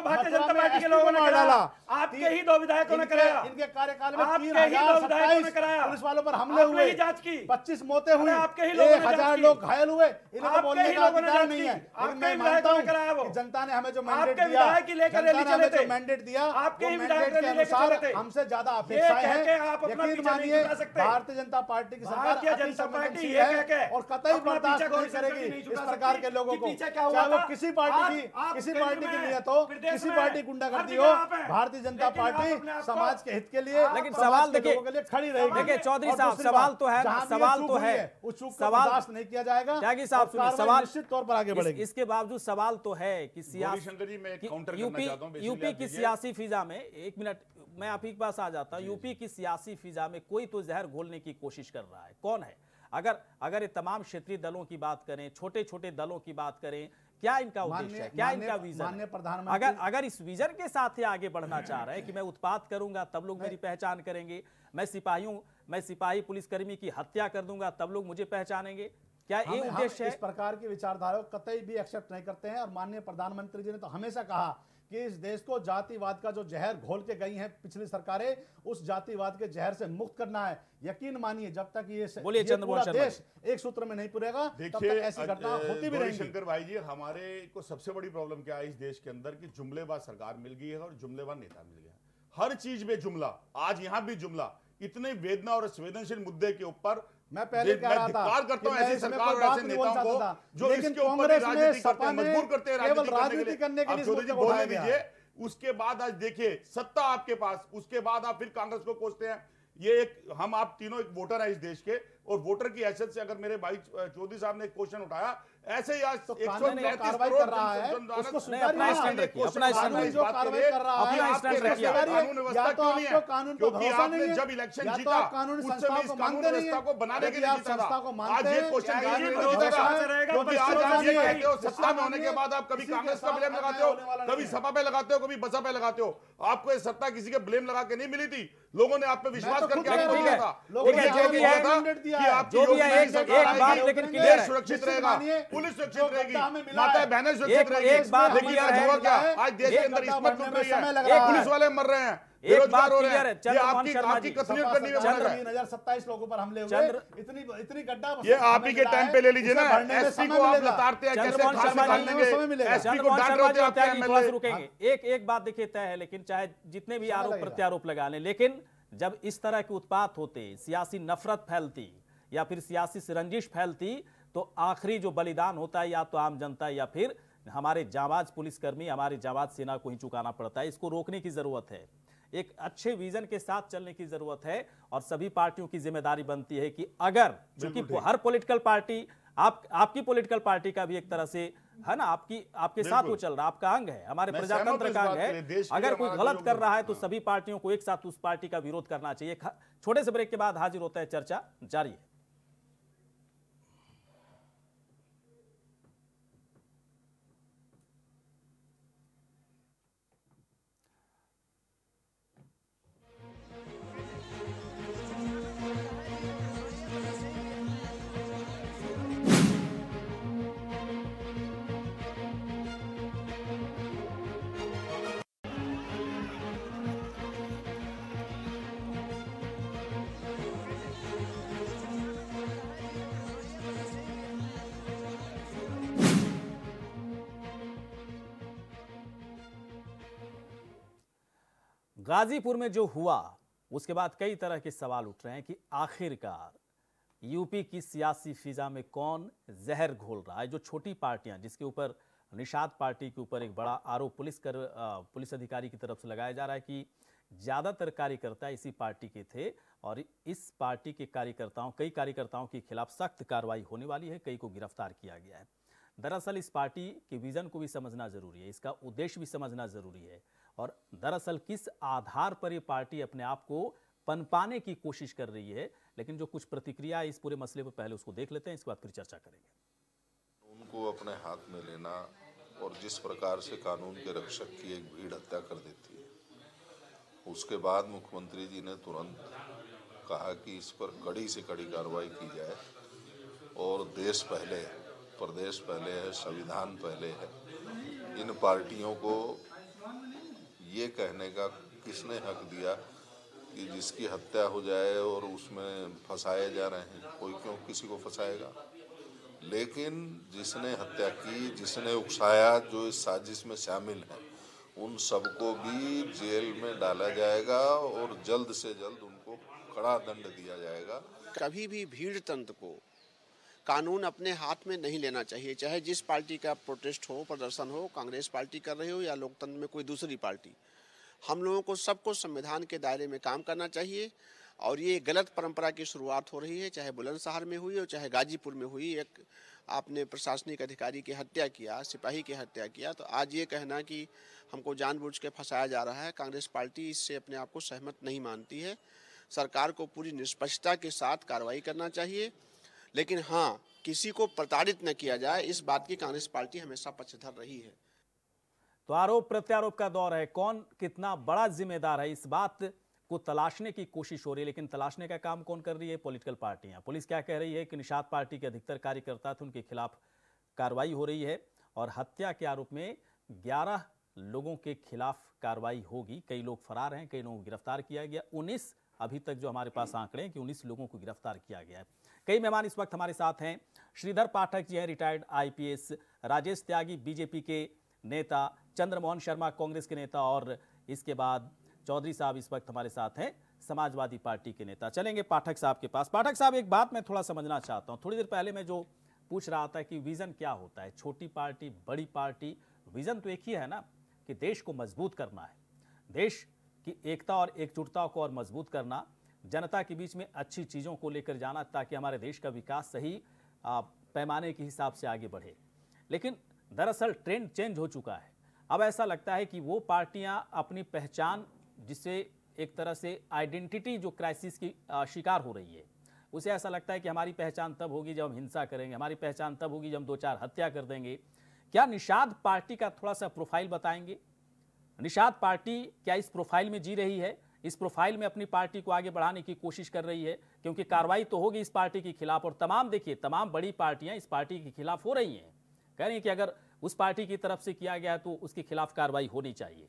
भारतीय जनता पार्टी के लोगों ने कराया, आपके ही 2 विधायकों ने कराया, इनके कार्यकाल में आपके ही 2 विधायकों ने कराया, पुलिस वालों पर हमले हुए, जांच की, 25 मौतें हुई, आपके ही लोगों ने 1000 लोग घायल हुए। इन्हें तो बोलने का अधिकार नहीं है। मैं मानता हूं कि जनता ने हमें जो मैंडेट दिया, मैंडेट दिया, आपके ही मैंडेट के अनुसार हमसे ज्यादा अपेक्षाएं हैं। यकीन मानिए भारतीय जनता पार्टी की सरकार अति संवेदनशील है और कतई बर्दाश्त नहीं करेगी इस प्रकार के लोगों को, चाहे वो किसी पार्टी की नियत हो, किसी पार्टी गुंडागर्दी हो। भारतीय जनता पार्टी समाज के हित के लिए, लेकिन सवाल देखिए खड़ी रहेगी। देखिए चौधरी साहब, सवाल तो है, सवाल तो है, उस चूक को बर्दाश्त नहीं किया जाएगा। त्यागी साहब सुनिए, सवाल निश्चित तौर पर आगे बढ़ेगी। इसके बावजूद सवाल तो है कि यूपी की सियासी फिजा में, 1 मिनट मैं आप ही के पास आ जाता हूं, यूपी की सियासी फिजा में कोई तो जहर घोलने की कोशिश कर रहा है। कौन है? अगर ये तमाम क्षेत्रीय दलों की बात करें, छोटे छोटे दलों की बात करें, क्या इनका उद्देश्य है, क्या इनका विजन है? अगर इस विजन के साथ ही आगे बढ़ना चाह रहे हैं कि मैं उत्पात करूंगा तब लोग मेरी पहचान करेंगे, मैं सिपाही पुलिसकर्मी की हत्या कर दूंगा तब लोग मुझे पहचानेंगे, क्या ये उद्देश्य है? इस प्रकार की विचारधारा को कतई भी एक्सेप्ट नहीं करते हैं। और माननीय प्रधानमंत्री जी ने तो हमेशा कहा कि इस देश को जातिवाद का जो जहर घोल के गई हैं पिछली सरकारें, उस जातिवाद के जहर से मुक्त करना है। यकीन मानिए जब तक ये पूरा देश एक सूत्र में नहीं पुरेगा तब तक ऐसी घटना होती भी रहेंगी। शंकर भाई जी, हमारे को सबसे बड़ी प्रॉब्लम क्या है इस देश के अंदर कि जुमलेबाज सरकार मिल गई है और जुमलेबाज नेता मिल गया। हर चीज में जुमला, आज यहाँ भी जुमला, इतने वेदना और संवेदनशील मुद्दे के ऊपर मैं पहले कह रहा था करता हूं ऐसी सरकार और ऐसे नेताओं को जो इसके ऊपर राजनीति करते हैं, मजबूर करते हैं राजनीति करने के लिए। चौधरी जी बोलने दीजिए। उसके बाद आज देखिए सत्ता आपके पास, उसके बाद आप फिर कांग्रेस को कोसते हैं। ये आप तीनों एक वोटर है इस देश के, और वोटर की हैसियत से अगर मेरे भाई चौधरी साहब ने एक क्वेश्चन उठाया, ऐसे ही आज 133 करोड़ कर रहा है, उसको अपना स्टैंड रखिए, अपना स्टैंड रखिए, अपना स्टैंड रखिए। कानून व्यवस्था क्यों नहीं है? कानून क्योंकि आपने जब इलेक्शन जीता उस समय इस कानून व्यवस्था को बनाने के लिए जीता था। आज ये क्वेश्चन क्योंकि आज आप ये कहते हो सत्ता में होने के बाद आप कभी कांग्रेस का ब्लेम लगाते हो, कभी सपा पे लगाते हो, कभी बसपा पे लगाते हो। आपको ये सत्ता किसी के ब्लेम लगा के नहीं मिली थी, लोगों ने आप पे विश्वास करके आपको दिया था। देश सुरक्षित रहेगा, पुलिस सुरक्षित रहेगी, माता बहनें सुरक्षित रहेगी। लेकिन आज हुआ क्या? आज देश के अंदर इस्मत लूट रही है, पुलिस वाले मर रहे हैं, बेरोजगार हो रहे हैं। ये आपकी कसरत करनी है। 3027 लोगों पर हमले हुए, इतनी गड्ढा ये आप ही के टाइम पे ले लीजिए ना। एसपी को आप लताड़ते हैं, कैसे फांसी निकाल लेंगे? एसपी को डांट रहे होते हैं आपके एमएलए। रुकेंगे, एक बात देखिए तय है, लेकिन चाहे जितने भी आरोप प्रत्यारोप लगा लें, लेकिन जब इस तरह के उत्पात होते, सियासी नफरत फैलती या फिर सियासी रंजिश फैलती, तो आखिरी जो बलिदान होता है या तो आम जनता या फिर हमारे जाबाज पुलिसकर्मी, हमारे जाबाज सेना को ही चुकाना पड़ता है। इसको रोकने की जरूरत है, एक अच्छे विजन के साथ चलने की जरूरत है, और सभी पार्टियों की जिम्मेदारी बनती है कि अगर, क्योंकि हर पॉलिटिकल पार्टी, आपकी पॉलिटिकल पार्टी का भी एक तरह से है ना, आपके साथ वो चल रहा, आपका अंग है, हमारे प्रजातंत्र का अंग है। अगर कोई गलत कर रहा है तो सभी पार्टियों को एक साथ उस पार्टी का विरोध करना चाहिए। छोटे से ब्रेक के बाद हाजिर होता है, चर्चा जारी है। गाजीपुर में जो हुआ उसके बाद कई तरह के सवाल उठ रहे हैं कि आखिरकार यूपी की सियासी फिजा में कौन जहर घोल रहा है। जो छोटी पार्टियां, जिसके ऊपर निषाद पार्टी के ऊपर एक बड़ा आरोप पुलिस अधिकारी की तरफ से लगाया जा रहा है कि ज़्यादातर कार्यकर्ता इसी पार्टी के थे, और इस पार्टी के कई कार्यकर्ताओं के खिलाफ सख्त कार्रवाई होने वाली है, कई को गिरफ्तार किया गया है। दरअसल इस पार्टी के विजन को भी समझना जरूरी है, इसका उद्देश्य भी समझना जरूरी है, और दरअसल किस आधार पर ये पार्टी अपने आप को पनपाने की कोशिश कर रही है। लेकिन जो कुछ प्रतिक्रिया इस पूरे मसले पर, पहले उसको देख लेते हैं, इसके बाद फिर चर्चा करेंगे। उनको अपने हाथ में लेना और जिस प्रकार से कानून के रक्षक की एक भीड़ हत्या कर देती है, उसके बाद मुख्यमंत्री जी ने तुरंत कहा कि इस पर कड़ी से कड़ी कार्रवाई की जाए, और देश पहले, प्रदेश पहले है, संविधान पहले है। इन पार्टियों को ये कहने का किसने हक दिया कि जिसकी हत्या हो जाए और उसमें फंसाए जा रहे हैं? कोई क्यों किसी को फंसाएगा? लेकिन जिसने हत्या की, जिसने उकसाया, जो इस साजिश में शामिल हैं, उन सबको भी जेल में डाला जाएगा और जल्द से जल्द उनको कड़ा दंड दिया जाएगा। कभी भी भीड़ तंत्र को कानून अपने हाथ में नहीं लेना चाहिए, चाहे जिस पार्टी का प्रोटेस्ट हो, प्रदर्शन हो, कांग्रेस पार्टी कर रही हो या लोकतंत्र में कोई दूसरी पार्टी। हम लोगों को सबको संविधान के दायरे में काम करना चाहिए और ये गलत परंपरा की शुरुआत हो रही है, चाहे बुलंदशहर में हुई हो, चाहे गाजीपुर में हुई। एक आपने प्रशासनिक अधिकारी की हत्या किया, सिपाही की हत्या किया, तो आज ये कहना कि हमको जानबूझ के फंसाया जा रहा है, कांग्रेस पार्टी इससे अपने आप को सहमत नहीं मानती है। सरकार को पूरी निष्पक्षता के साथ कार्रवाई करना चाहिए, लेकिन हाँ, किसी को प्रताड़ित न किया जाए, इस बात की कांग्रेस पार्टी हमेशा पक्षधर रही है। तो आरोप प्रत्यारोप का दौर है, कौन कितना बड़ा जिम्मेदार है, इस बात को तलाशने की कोशिश हो रही है। लेकिन तलाशने का काम कौन कर रही है? पॉलिटिकल पार्टियां। पुलिस क्या कह रही है कि निषाद पार्टी के अधिकतर कार्यकर्ता थे, उनके खिलाफ कार्रवाई हो रही है और हत्या के आरोप में 11 लोगों के खिलाफ कार्रवाई होगी। कई लोग फरार हैं, कई लोगों को गिरफ्तार किया गया। 19 अभी तक जो हमारे पास आंकड़े हैं कि 19 लोगों को गिरफ्तार किया गया है। कई मेहमान इस वक्त हमारे साथ हैं। श्रीधर पाठक जी हैं, retired IPS, Rajesh Tyagi BJP के नेता, चंद्रमोहन शर्मा कांग्रेस के नेता और इसके बाद चौधरी साहब इस वक्त हमारे साथ हैं, समाजवादी पार्टी के नेता। चलेंगे पाठक साहब के पास। पाठक साहब, एक बात मैं थोड़ा समझना चाहता हूं। थोड़ी देर पहले मैं जो पूछ रहा था कि विजन क्या होता है, छोटी पार्टी, बड़ी पार्टी, विजन तो एक ही है ना, कि देश को मजबूत करना है, देश की एकता और एकजुटता को और मजबूत करना, जनता के बीच में अच्छी चीज़ों को लेकर जाना, ताकि हमारे देश का विकास सही पैमाने के हिसाब से आगे बढ़े। लेकिन दरअसल ट्रेंड चेंज हो चुका है। अब ऐसा लगता है कि वो पार्टियां अपनी पहचान, जिससे एक तरह से आइडेंटिटी जो क्राइसिस की शिकार हो रही है, उसे ऐसा लगता है कि हमारी पहचान तब होगी जब हम हिंसा करेंगे, हमारी पहचान तब होगी जब हम 2-4 हत्या कर देंगे। क्या निषाद पार्टी का थोड़ा सा प्रोफाइल बताएंगे? निषाद पार्टी क्या इस प्रोफाइल में जी रही है? इस प्रोफाइल में अपनी पार्टी को आगे बढ़ाने की कोशिश कर रही है? क्योंकि कार्रवाई तो होगी इस पार्टी के खिलाफ और तमाम बड़ी पार्टियां इस पार्टी के खिलाफ हो रही हैं, कह रही हैं कि अगर उस पार्टी की तरफ से किया गया तो उसके खिलाफ कार्रवाई होनी चाहिए।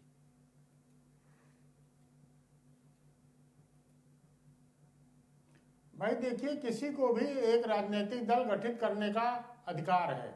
भाई देखिए, किसी को भी एक राजनीतिक दल गठित करने का अधिकार है,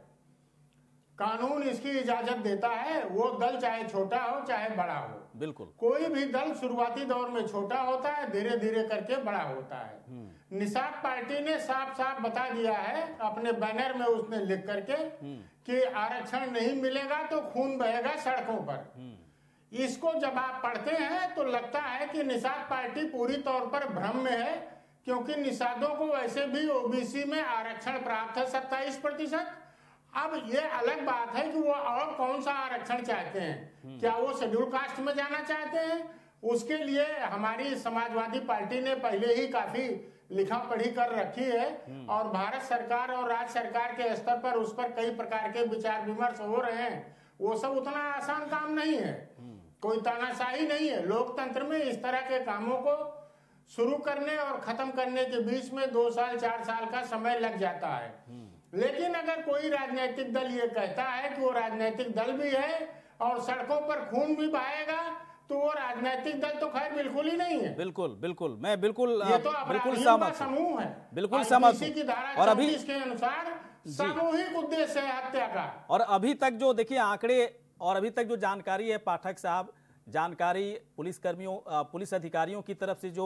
कानून इसकी इजाजत देता है। वो दल चाहे छोटा हो चाहे बड़ा हो, बिल्कुल कोई भी दल शुरुआती दौर में छोटा होता है, धीरे धीरे करके बड़ा होता है। निषाद पार्टी ने साफ साफ बता दिया है अपने बैनर में, उसने लिख करके कि आरक्षण नहीं मिलेगा तो खून बहेगा सड़कों पर। इसको जब आप पढ़ते हैं तो लगता है कि निषाद पार्टी पूरी तौर पर भ्रम में है, क्योंकि निषादों को वैसे भी OBC में आरक्षण प्राप्त है 27%। अब ये अलग बात है कि वो और कौन सा आरक्षण चाहते हैं, क्या वो शेड्यूल कास्ट में जाना चाहते हैं? उसके लिए हमारी समाजवादी पार्टी ने पहले ही काफी लिखा पढ़ी कर रखी है और भारत सरकार और राज्य सरकार के स्तर पर उस पर कई प्रकार के विचार विमर्श हो रहे हैं। वो सब उतना आसान काम नहीं है, कोई तानाशाही नहीं है। लोकतंत्र में इस तरह के कामों को शुरू करने और खत्म करने के बीच में 2 साल 4 साल का समय लग जाता है। लेकिन अगर कोई राजनीतिक दल ये कहता है कि वो राजनीतिक दल भी है और सड़कों पर खून भी बहाएगा, तो वो राजनीतिक दल तो खैर बिल्कुल ही नहीं है। बिल्कुल बिल्कुल, मैं बिल्कुल ये तो बिल्कुल सहमत समूह है, बिल्कुल सहमत की धारा और अभी 34 के अनुसार सामूहिक उद्देश्य है हत्या का। और अभी तक जो देखिए आंकड़े और अभी तक जो जानकारी है पाठक साहब, जानकारी पुलिसकर्मियों, पुलिस अधिकारियों की तरफ से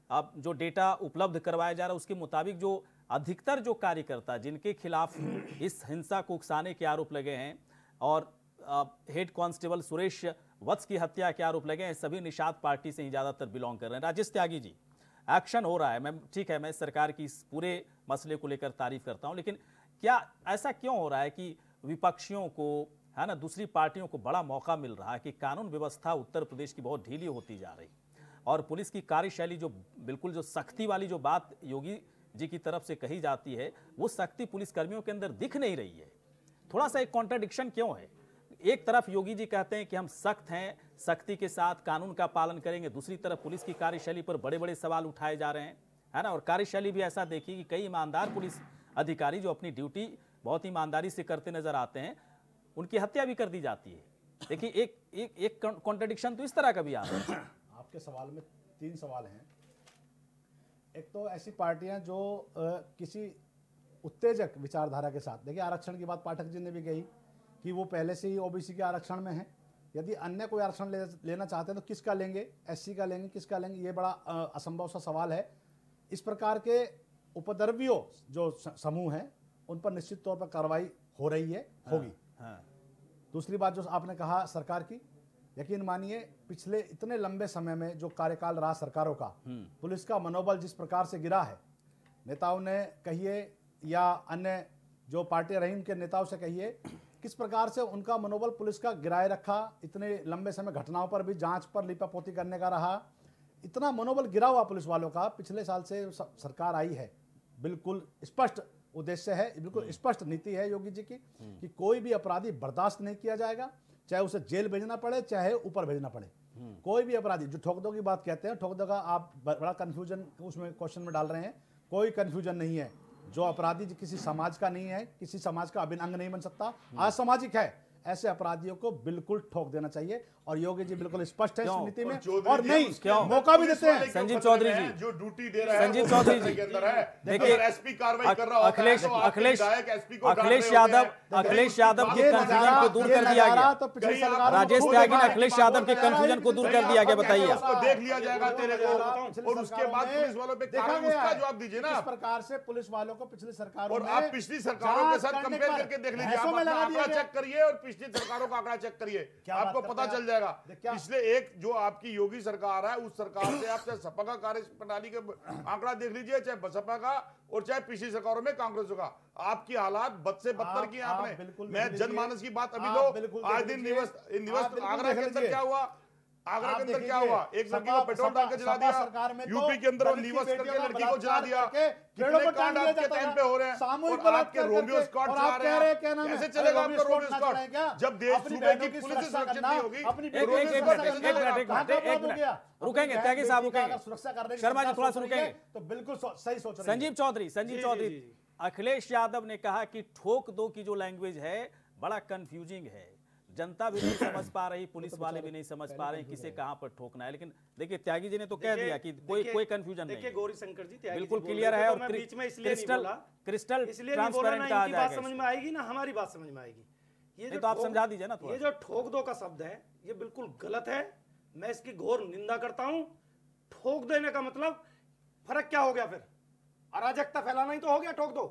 जो डेटा उपलब्ध करवाया जा रहा है, उसके मुताबिक जो अधिकतर जो कार्यकर्ता जिनके खिलाफ इस हिंसा को उकसाने के आरोप लगे हैं और हेड कांस्टेबल सुरेश वत्स की हत्या के आरोप लगे हैं, सभी निषाद पार्टी से ही ज्यादातर बिलोंग कर रहे हैं। राजेश त्यागी जी, एक्शन हो रहा है, मैं ठीक है, मैं सरकार की इस पूरे मसले को लेकर तारीफ करता हूं, लेकिन क्या ऐसा क्यों हो रहा है कि विपक्षियों को, है ना, दूसरी पार्टियों को बड़ा मौका मिल रहा है कि कानून व्यवस्था उत्तर प्रदेश की बहुत ढीली होती जा रही और पुलिस की कार्यशैली जो बिल्कुल जो सख्ती वाली जो बात योगी जी की तरफ से कही जाती है, वो सख्ती पुलिस कर्मियों के अंदर दिख नहीं रही है। थोड़ा सा एक कॉन्ट्रडिक्शन क्यों है? एक तरफ योगी जी कहते हैं कि हम सख्त हैं, सख्ती के साथ कानून का पालन करेंगे, दूसरी तरफ पुलिस की कार्यशैली पर बड़े बड़े सवाल उठाए जा रहे हैं, है ना। और कार्यशैली भी ऐसा देखिए कि कई ईमानदार पुलिस अधिकारी जो अपनी ड्यूटी बहुत ईमानदारी से करते नजर आते हैं, उनकी हत्या भी कर दी जाती है। देखिए एक कॉन्ट्रडिक्शन तो इस तरह का भी आ रहा है। आपके सवाल में 3 सवाल हैं। एक तो ऐसी पार्टियां जो किसी उत्तेजक विचारधारा के साथ, देखिए आरक्षण की बात पाठक जी ने भी कही कि वो पहले से ही ओबीसी के आरक्षण में है, यदि अन्य कोई आरक्षण लेना चाहते हैं तो किसका लेंगे, एससी का लेंगे, किसका लेंगे, ये बड़ा असंभव सा सवाल है। इस प्रकार के उपद्रवियों जो समूह हैं उन पर निश्चित तौर पर कार्रवाई हो रही है, होगी। दूसरी बात जो आपने कहा सरकार की, यकीन मानिए पिछले इतने लंबे समय में जो कार्यकाल रहा सरकारों का, पुलिस का मनोबल जिस प्रकार से गिरा है, नेताओं ने कहिए या अन्य जो पार्टियां रही उनके नेताओं से कहिए, किस प्रकार से उनका मनोबल पुलिस का गिराए रखा, इतने लंबे समय घटनाओं पर भी जांच पर लीपापोती करने का रहा, इतना मनोबल गिरा हुआ पुलिस वालों का। पिछले साल से सरकार आई है, बिल्कुल स्पष्ट उद्देश्य है, बिल्कुल स्पष्ट नीति है योगी जी की कि कोई भी अपराधी बर्दाश्त नहीं किया जाएगा, चाहे उसे जेल भेजना पड़े चाहे ऊपर भेजना पड़े। कोई भी अपराधी, जो ठोक दो की बात कहते हैं, ठोक दो का आप बड़ा कंफ्यूजन उसमें क्वेश्चन में डाल रहे हैं, कोई कंफ्यूजन नहीं है। जो अपराधी किसी समाज का नहीं है, किसी समाज का अभिन्न अंग नहीं बन सकता, असामाजिक है, ऐसे अपराधियों को बिल्कुल ठोक देना चाहिए। और योगी जी बिल्कुल स्पष्ट है इस नीति में, और नहीं क्यों मौका भी देते हैं। संजीव चौधरी जी जो ड्यूटी दे रहा है, संजीव चौधरी जी देखिए एसपी कार्रवाई कर रहा होता है तो अखिलेश यादव के कंफ्यूजन को दूर कर दिया गया। राजेश त्यागी ने अखिलेश यादव के कंफ्यूजन को दूर कर दिया गया, बताइए। उसको देख लिया जाएगा तेरे को, और उसके बाद पुलिस वालों पे उसका जवाब दीजिए ना। इस प्रकार से पुलिस वालों को पिछली सरकारों और आप पिछली सरकारों के साथ कंपेयर करके देख लीजिए, आप अपना आंकड़ा चेक करिए और पिछली सरकारों का आंकड़ा चेक करिए, आपको पता चल जाएगा। पिछले एक जो आपकी योगी सरकार है, उस सरकार से आप चाहे सपा का कार्य प्रणाली के आंकड़ा देख लीजिए, चाहे बसपा का, और चाहे पिछली सरकारों में कांग्रेस का, आपकी हालात बद से बदतर की आपने। मैं जनमानस की बात अभी लो, आज दिन दिवस आगरा के अंदर क्या हुआ, आगरा के अंदर क्या हुआ, एक लड़की को पेट्रोल डाल के जला दिया, यूपी के अंदर नीवस करके लड़की को जला दिया। कितने कांड आपके टाइम पे हो रहे हैं, और आपके रोमियो स्कॉट चला रहे हैं। कैसे चलेगा आपका रोमियो स्कॉट जब देश सूबे की पुलिस सुरक्षित नहीं होगी? रुकेंगे त्यागी साहब, रुकेंगे सुरक्षा करने, शर्मा जी थोड़ा सा रुकेंगे, तो बिल्कुल सही सोच रहे हैं। संजीव चौधरी, अखिलेश यादव ने कहा कि ठोक दो की जो लैंग्वेज है बड़ा कंफ्यूजिंग है, जनता भी नहीं समझ पा रही, पुलिस वाले भी नहीं समझ पा रहे किसे कहां पर ठोकना है। लेकिन देखिए त्यागी जी ने तो कह दिया कि कोई कंफ्यूजन नहीं। देखिए गौरी शंकर जी बिल्कुल क्लियर है, और बीच में इसलिए क्रिस्टल ट्रांसपेरेंट कहा जाएगा। बात समझ में आएगी ना, हमारी बात समझ में आएगी। ये तो आप समझा दीजिए ना। ये जो ठोक दो का शब्द है ये बिल्कुल गलत है, मैं इसकी घोर निंदा करता हूं। ठोक देने का मतलब फर्क क्या हो गया फिर? अराजकता फैलाना ही तो हो गया ठोक दो,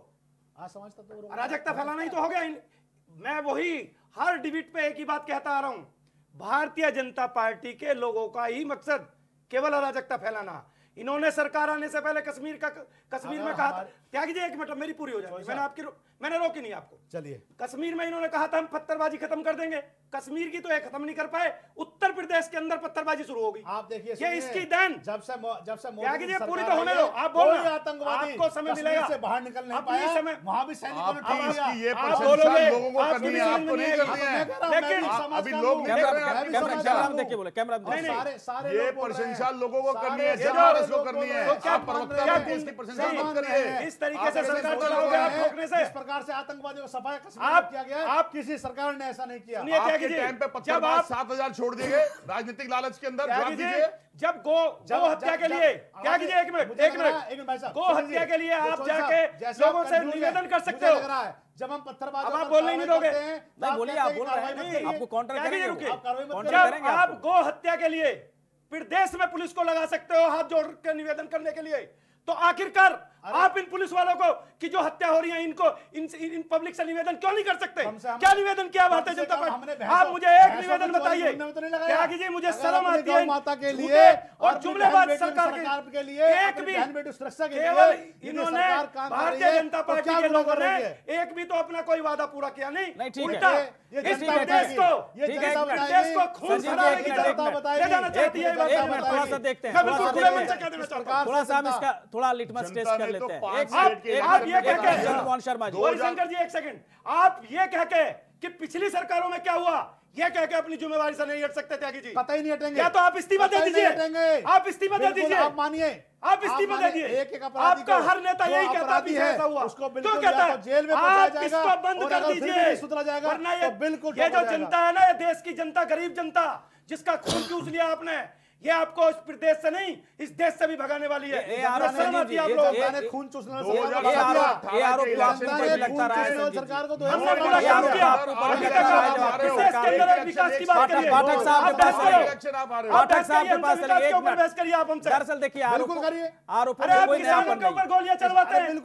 अराजकता फैलाना ही तो हो गया। मैं वही हर डिबेट पे एक ही बात कहता आ रहा हूं, भारतीय जनता पार्टी के लोगों का ही मकसद केवल अराजकता फैलाना। इन्होंने सरकार आने से पहले कश्मीर में कहा था, त्यागी जी एक मिनट मेरी पूरी हो जाएगी, मैंने रोकी नहीं आपको। चलिए, कश्मीर में इन्होंने कहा था हम पत्थरबाजी खत्म कर देंगे, कश्मीर की तो ये खत्म नहीं कर पाए, उत्तर प्रदेश के अंदर पत्थरबाजी शुरू हो गई। आप देखिए ये इसकी देन जब से त्यागी जी पूरी तो होने दो, आप बोलो, आपको समय मिलेगा से बाहर निकल नहीं पाया, समय वहां भी सैनिकों ने ठोक दिया। ये प्रशंसा लोगों को करनी है, आपको नहीं करनी है। लेकिन अभी लोग नहीं कर रहे हैं, कैमरा में देखिए, बोले कैमरा में सारे ये प्रशंसा लोगों को करनी है, जनमानस को करनी है। आप प्रवक्ता हैं, इसकी प्रशंसा मत करिए। इस तरीके से सरकार चलाओगे आप ठोकने से। इस प्रकार से आतंकवादियों को सफाया कश्मीर किया गया, आप किसी सरकार ने ऐसा नहीं किया। आपके टाइम पे पत्थरबाज 7,000 छोड़ दिए गए राजनीतिक लालच के अंदर। जब गो हत्या के लिए क्या कीजिए, एक मिनट, गो हत्या के लिए आप जाके लोगों से निवेदन कर सकते हो। जब हम पत्थरबाज, अब आप बोलने नहीं दोगे, नहीं बोलिए, आप बोल रहे हैं, आपको काउंटर करेंगे, जब आप गो हत्या के लिए फिर देश में पुलिस को लगा सकते हो हाथ जोड़ के निवेदन करने के लिए, तो आखिरकार आप इन पुलिस वालों को कि जो हत्या हो रही है इनको इन पब्लिक से निवेदन क्यों नहीं कर सकते? क्या निवेदन किया भारतीय जनता पार्टी? आप मुझे एक निवेदन बताइए त्यागी जी, मुझे शर्म आती है माता के लिए और जुमलेबाज सरकार के लिए। एक भी केवल इन्होंने भारतीय जनता पार्टी के लोगों ने एक भी तो अपना कोई वादा पूरा किया नहीं। उल्टा इस प्रदेश को खून खराबे की ले जाना चाहती है। थोड़ा सा देखते हैं, थोड़ा सा हम इसका थोड़ा लिटमस टेस्ट कर लेते हैं। आप ये कह के शर्मा जी, गौरी शंकर जी एक सेकंड, आप ये कह के कि पिछली सरकारों में क्या हुआ, ये कह के अपनी जिम्मेवारी से नहीं हट सकते त्यागी जी। पता ही नहीं हटेंगे। या तो आप इस्तीफा दे दीजिए, आप इस्तीफा दे दीजिए, आप मानिए, आप इस्तीफा दे दिए। आपका हर नेता यही कहता है ऐसा हुआ, उसको क्यों कहता है जेल में आप इसको बंद कर दीजिए, सुधरा जाएगा, वरना ये बिल्कुल ये जो जनता है ना, ये देश की जनता, गरीब जनता जिसका खून चूस लिया आपने, ये आपको इस प्रदेश से नहीं इस देश से भी भगाने वाली है। आप लोग खून चूसने सरकार को तो दरअसल देखिए बिल्कुल करिए, आरोपों अरे आप किसानों के ऊपर गोलियां चलवाते हैं।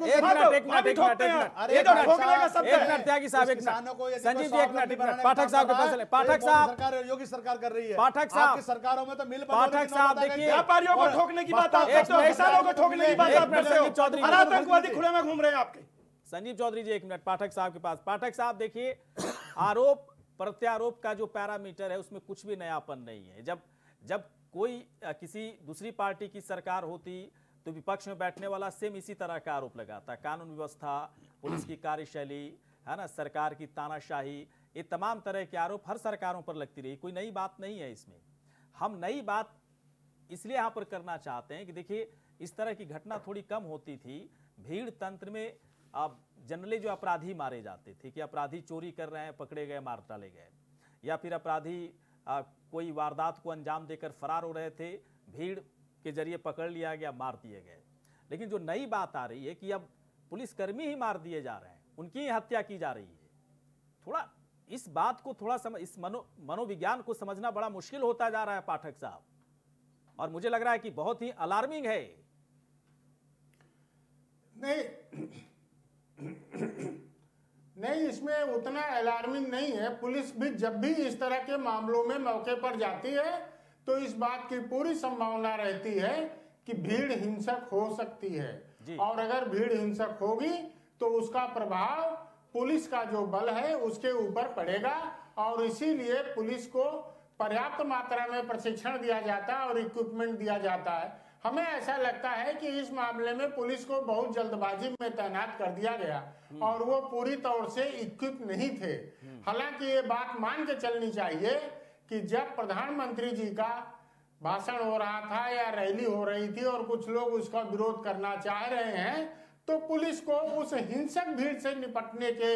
त्यागी साहब, एक मिनट, संजीव जी एक मिनट, पाठक साहब के पास, पाठक साहब, योगी सरकार कर रही है, पाठक साहब, आपकी सरकारों में तो मिल पाठक साहब देखिए, व्यापारियों को ठोकने की बात आप करते हो, किसानों को ठोकने की बात आप करते हो, और आतंकवादी खुले में घूम रहे हैं आपके। संजीव चौधरी जी एक मिनट, पाठक साहब के पास। पाठक साहब देखिए, आरोप प्रत्यारोप का जो पैरामीटर है उसमें कुछ भी नयापन नहीं है। जब कोई किसी दूसरी पार्टी की सरकार होती तो विपक्ष में बैठने वाला सेम इसी तरह का आरोप लगाता। कानून व्यवस्था, पुलिस की कार्यशैली, है ना, सरकार की तानाशाही, ये तमाम तरह के आरोप हर सरकारों पर लगती रही, कोई नई बात नहीं है इसमें। हम नई बात इसलिए यहां पर करना चाहते हैं कि देखिए, इस तरह की घटना थोड़ी कम होती थी। भीड़ तंत्र में अब जनरली जो अपराधी मारे जाते थे कि अपराधी चोरी कर रहे हैं, पकड़े गए, मार डाले गए, या फिर अपराधी कोई वारदात को अंजाम देकर फरार हो रहे थे, भीड़ के जरिए पकड़ लिया गया, मार दिए गए। लेकिन जो नई बात आ रही है कि अब पुलिसकर्मी ही मार दिए जा रहे हैं, उनकी ही हत्या की जा रही है। थोड़ा इस बात को थोड़ा इस मनोविज्ञान को समझना बड़ा मुश्किल होता जा रहा है पाठक साहब, और मुझे लग रहा है कि बहुत ही अलार्मिंग है। नहीं, इसमें उतना अलार्मिंग नहीं है। पुलिस भी जब भी इस तरह के मामलों में मौके पर जाती है तो इस बात की पूरी संभावना रहती है कि भीड़ हिंसक हो सकती है, और अगर भीड़ हिंसक होगी तो उसका प्रभाव पुलिस का जो बल है उसके ऊपर पड़ेगा, और इसीलिए पुलिस को पर्याप्त मात्रा में प्रशिक्षण दिया जाता है और इक्विपमेंट दिया जाता है। हमें ऐसा लगता है कि इस मामले में पुलिस को बहुत जल्दबाजी में तैनात कर दिया गया और वो पूरी तौर से इक्विप नहीं थे। हालांकि ये बात मान के चलनी चाहिए कि जब प्रधानमंत्री जी का भाषण हो रहा था या रैली हो रही थी और कुछ लोग उसका विरोध करना चाह रहे हैं, तो पुलिस को उस हिंसक भीड़ से निपटने के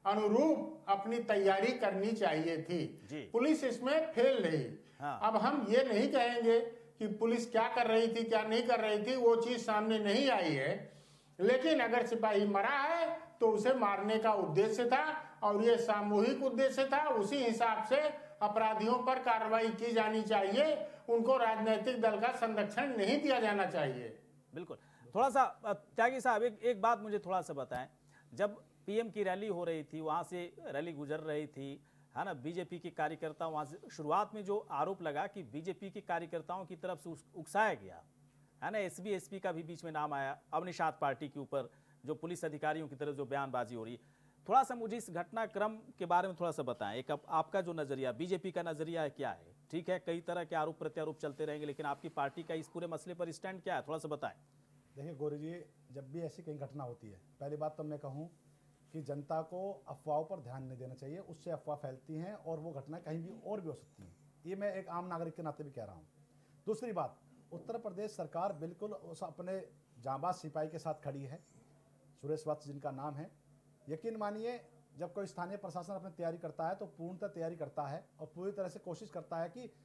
अनुरूप अपनी तैयारी करनी चाहिए थी। पुलिस इसमें फेल रही। अब हम ये नहीं कहेंगे कि पुलिस क्या कर रही थी क्या नहीं कर रही थी, वो चीज सामने नहीं आई है, लेकिन अगर सिपाही मरा है तो उसे मारने का उद्देश्य था और ये सामूहिक उद्देश्य था। उसी हिसाब से अपराधियों पर कार्रवाई की जानी चाहिए, उनको राजनीतिक दल का संरक्षण नहीं दिया जाना चाहिए। बिल्कुल। थोड़ा सा त्यागी साहब एक बात मुझे थोड़ा सा बताएं, जब पीएम की रैली हो रही थी, वहां से रैली गुजर रही थी, है ना, बीजेपी के कार्यकर्ता, वहां से शुरुआत में जो आरोप लगा कि बीजेपी के कार्यकर्ताओं की तरफ से उकसाया गया, है ना, एसपी का भी बीच में नाम आया, अब निषाद पार्टी के ऊपर जो पुलिस अधिकारियों की तरफ जो बयानबाजी हो रही, थोड़ा सा मुझे इस घटनाक्रम के बारे में थोड़ा सा बताएं। एक आपका जो नजरिया, बीजेपी का नजरिया है क्या है? ठीक है, कई तरह के आरोप प्रत्यारोप चलते रहेंगे, लेकिन आपकी पार्टी का इस पूरे मसले पर स्टैंड क्या है, थोड़ा सा बताएं। देखिए गौरी जी, जब भी ऐसी कहीं घटना होती है, पहली बात तो मैं कहूँ कि जनता को अफवाहों पर ध्यान नहीं देना चाहिए, उससे अफवाह फैलती हैं और वो घटना कहीं भी और भी हो सकती है। ये मैं एक आम नागरिक के नाते भी कह रहा हूँ। दूसरी बात, उत्तर प्रदेश सरकार बिल्कुल उस अपने जांबाज सिपाही के साथ खड़ी है, सुरेश वत्स जिनका नाम है। यकीन मानिए, जब कोई स्थानीय प्रशासन अपनी तैयारी करता है तो पूर्णतः तैयारी करता है और पूरी तरह से कोशिश करता है कि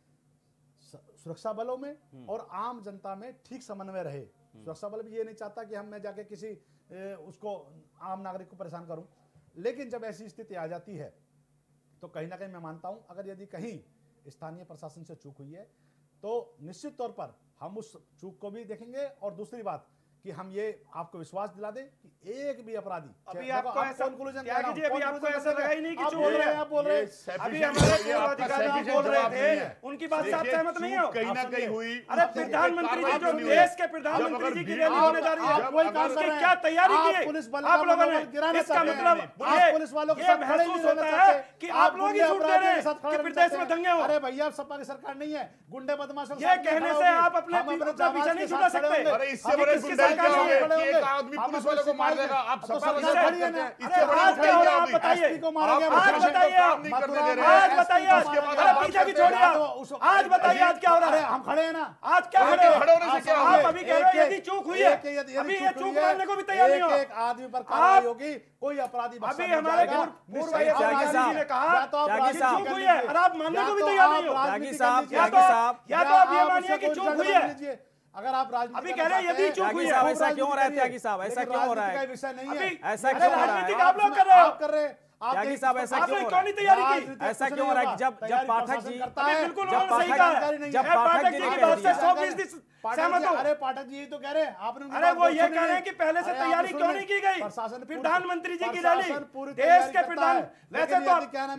सुरक्षा बलों में और आम जनता में ठीक समन्वय रहे। सुरक्षा बल भी ये नहीं चाहता कि मैं जाके किसी उसको आम नागरिक को परेशान करूं, लेकिन जब ऐसी स्थिति आ जाती है तो कहीं ना कहीं मैं मानता हूं, अगर यदि कहीं स्थानीय प्रशासन से चूक हुई है तो निश्चित तौर पर हम उस चूक को भी देखेंगे। और दूसरी बात कि हम ये आपको विश्वास दिला दें कि एक भी अपराधी, अभी आपको ऐसा लगा ही नहीं कि आप बोल रहे हैं, अभी हमारे अधिकारी बोल रहे थे, उनकी बात से आप सहमत नहीं हो? कहीं ना कहीं हुई। अरे प्रधानमंत्री जी, जो देश के प्रधानमंत्री जी की रैली होने जा रही है, उसकी क्या तैयारी की है आप लोगों ने? इसका मतलब पुलिस वालों के ये महसूस होता है कि आप लोग ही झूठ दे रहे हैं कि प्रदेश में दंगे हो। अरे भैया, सपा की सरकार नहीं है, गुंडे बदमाशों ये कहने से आप अपने पीछे नहीं छुड़ा सकते। क्या होंगे कि एक आदमी पुलिस वाले को मार देगा, आप सपा इससे बड़ी क्या होगी? आप बताइए, काम नहीं करने दे रहे हैं, आज बताइए, पीछे की छोड़िए, आज बताइए आज क्या हो रहा है? हम खड़े हैं ना, आज क्या खड़े होने से क्या होगा? आप अभी कह रहे हो यदि चूक हुई है, अभी ये चूक मानने को भी तैयार नहीं हो। एक आदमी पर कार्रवाई होगी, कोई अपराधी अभी हमारे पूर्व आईएएस ने कहा चूक हुई है और आप मानने को भी तैयार नहीं हो। त्यागी साहब, या तो आप ये मानिए कि चूक हुई है, अगर आप राजनीति अभी कह रहे हैं यदि चूक हुई है, ऐसा क्यों हो रहा है? त्यागी साहब, ऐसा क्यों हो रहा है? विषय नहीं है, ऐसा क्यों हो रहा राजनीति है? आप लोग कर रहे हो, आप कर रहे हैं। त्यागी साहब, ऐसा क्यों हो रहा क्यों नहीं तैयारी की? है? ऐसा क्यों हो रहा है? जब पाठक जी, बिल्कुल जब उन्होंने सही कहा, जब पाठक जी की कह बात से दिया, 100% सहमत हो। अरे पाठक जी तो कह रहे हैं आपने, अरे वो ये कह रहे हैं कि पहले से तैयारी क्यों नहीं की गई? प्रधानमंत्री जी की रैली, देश के प्रधान, वैसे तो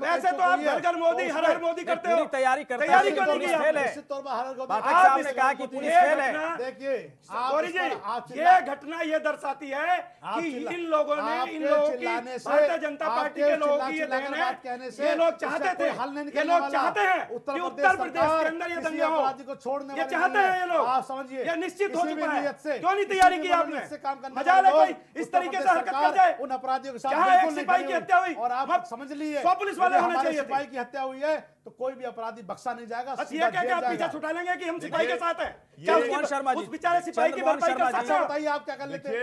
आप घर घर मोदी, हर हर मोदी करते हो, तैयारी क्यों नहीं की? निश्चित तौर पर पाठक साहब ने कहा कि पुलिस फेल है। देखिए गौरी जी, ये घटना ये दर्शाती है कि इन लोगों ने, इन लोगों की भारतीय जनता पार्टी के लोगों की ये देन है, ये लोग चाहते थे, ये लोग चाहते हैं कि उत्तर प्रदेश के अंदर ये दंगे हो, ये चाहते हैं ये लोग, समझिए ये निश्चित हो चुका है। क्यों नहीं तैयारी की आपने? मजाल है कोई इस तरीके से हरकत कर जाए? उन अपराधियों के साथ जहां एक सिपाही की हत्या हुई और आप समझ लीजिए 100 पुलिस वाले होने चाहिए थे। सिपाही की हत्या हुई है तो कोई भी अपराधी बख्शा नहीं जाएगा। बस ये क्या आप पीछे छुटा लेंगे कि हम सिपाही के साथ हैं? क्या चंद्रमोहन शर्मा जी, उस बेचारे सिपाही की भरपाई कर सकते हो? बताइए आप क्या कर लेते हैं?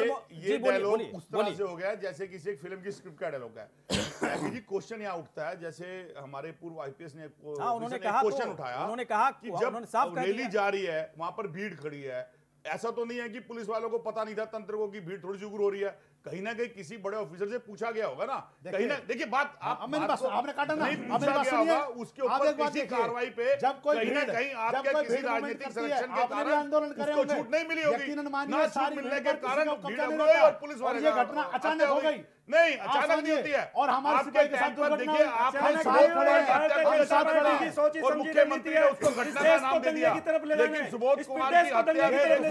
ये डायलॉग उस तरह से हो गया जैसे किसी एक फिल्म की स्क्रिप्ट का डायलॉग है। जी क्वेश्चन यहाँ उठता है, जैसे हमारे पूर्व आईपीएस ने उन्होंने कहा, क्वेश्चन उठाया, उन्होंने कहा कि जब रैली जा रही है वहां पर भीड़ खड़ी है, ऐसा तो नहीं है कि पुलिस वालों को पता नहीं था तंत्र को कि भीड़ थोड़ी सी हो रही है, कहीं ना कहीं किसी बड़े ऑफिसर से पूछा गया होगा ना, कहीं ना, देखिए बात आपने काटा ना, नहीं पूछा गया होगा उसके ऊपर किसी कार्रवाई पे कहीं ना कहीं आपके किसी राजनीतिक संरक्षण के कारण उसको छूट नहीं मिली होगी, ना छूट मिलने के कारण भीड़ हो गई और पुलिस वाले ये घटना अचानक हो गई। नहीं, अचानक नहीं होती है। और हमारे आपके टाइम पर देखिए, आपने और मुख्यमंत्री ने उसको घटना का नाम दे दिया, लेकिन सुबोध कुमार की हत्या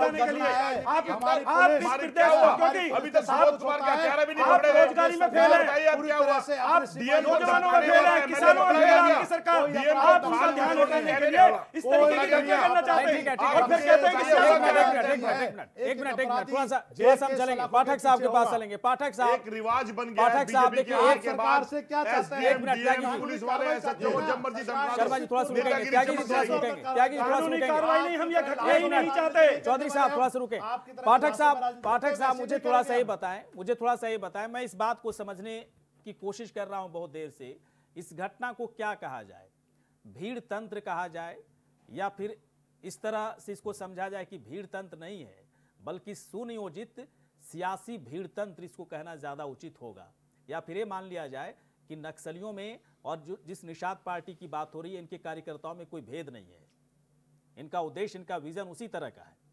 अभी तक सुबोध कुमार का हत्यारा भी नहीं पकड़े गए। रोजगारी में फेल है, बताइए अब क्या हुआ? आप नौजवानों में फेल है, किसानों में फेल है सरकार, आप उसका ध्यान रखने के लिए इस तरीके की घटना करना चाहते हैं और फिर कहते हैं कि एक मिनट थोड़ा सा हम चलेंगे, पाठक साहब के पास चलेंगे। पाठक साहब, एक रिवाज बन गया पाठक साहब देखिए, एक सरकार से क्या चाहते हैं? एक मिनट, पुलिस वाले ऐसा जब मर्जी शर्मा जी थोड़ा सा रुकेंगे, त्यागी जी थोड़ा सा रुकेंगे, त्यागी जी थोड़ा सा रुकेंगे, कार्रवाई नहीं, हम ये घटना ही नहीं चाहते। चौधरी साहब थोड़ा सा रुके। पाठक साहब मुझे थोड़ा सा ही बताएं, मैं इस बात को समझने की कोशिश कर रहा हूं बहुत देर से, इस घटना को क्या कहा जाए? भीड़ तंत्र कहा जाए या फिर इस तरह से इसको समझा जाए कि भीड़ तंत्र नहीं है बल्कि सुनियोजित सियासी भीड़ तंत्र इसको कहना ज्यादा उचित होगा? या फिर ये मान लिया जाए कि नक्सलियों में और जो जिस निषाद पार्टी की बात हो रही है इनके कार्यकर्ताओं में कोई भेद नहीं है, इनका उद्देश्य, इनका विजन उसी तरह का है?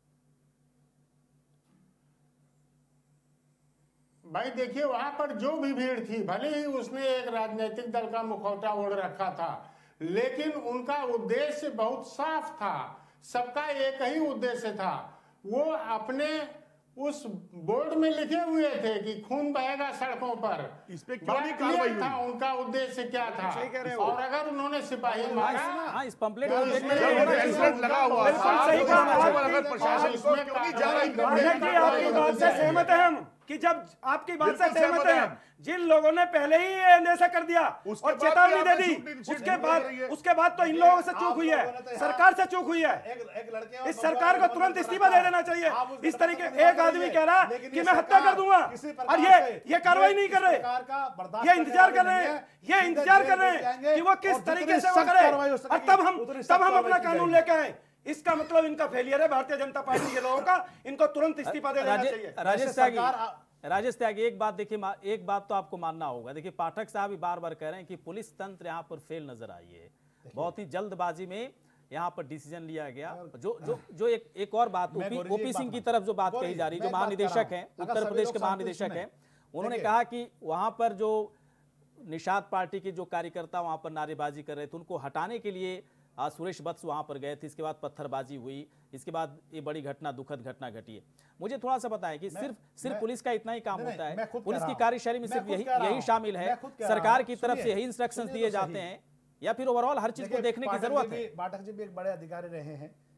भाई देखिए, वहां पर जो भी भीड़ थी, भले ही उसने एक राजनीतिक दल का मुखौटा ओढ़ रखा था, लेकिन उनका उद्देश्य बहुत साफ था। सबका एक ही उद्देश्य था, वो अपने उस बोर्ड में लिखे हुए थे कि खून बहेगा सड़कों पर। इस पे क्यों नहीं कार्रवाई हुई? था उनका उद्देश्य क्या था? और अगर उन्होंने सिपाही मारा, इस पंपलेट लगा हुआ अगर प्रशासन को क्यों नहीं जा रही करने? आपकी बात से सहमत है हम कि जब आपकी बात से सहमत है, जिन लोगों ने पहले ही ये अंदेशा कर दिया और चेतावनी दे दी, उसके बाद तो इन लोगों से चूक हुई है, सरकार से चूक हुई है। इस सरकार को तुरंत इस्तीफा दे देना चाहिए। इस तरीके एक आदमी कह रहा है कि मैं हत्या कर दूंगा और ये कार्रवाई नहीं कर रहे, ये इंतजार कर रहे हैं कि वो किस तरीके से वो करे और तब हम अपना कानून लेके आए। इसका मतलब इनका फेलियर है भारतीय जनता पार्टी के लोगों का, इनको तुरंत इस्तीफा दे देना चाहिए। राजेश त्यागी, एक बात देखिए, एक बात तो आपको मानना होगा। देखिए, पाठक साहब भी बार बार कह रहे हैं कि पुलिस तंत्र यहाँ पर फेल नजर आई है, बहुत ही जल्दबाजी में यहाँ पर डिसीजन लिया गया। जो एक और बात ओपी सिंह की तरफ जो बात कही जा रही है, जो महानिदेशक हैं, उत्तर प्रदेश के महानिदेशक हैं, उन्होंने कहा कि वहां पर जो निषाद पार्टी के जो कार्यकर्ता वहां पर नारेबाजी कर रहे थे उनको हटाने के लिए सुरेश वत्स वहां पर गए थे। इसके बाद पत्थरबाजी हुई, इसके बाद ये बड़ी घटना, दुखद घटना घटी है। मुझे थोड़ा सा बताएं कि सिर्फ पुलिस का इतना ही काम होता है? पुलिस की कार्यशैली में सिर्फ यही शामिल है? सरकार की तरफ से यही इंस्ट्रक्शंस दिए जाते हैं या फिर ओवरऑल हर चीज को देखने की जरूरत है? पाठक जी भी एक बड़े अधिकारी रहे हैं,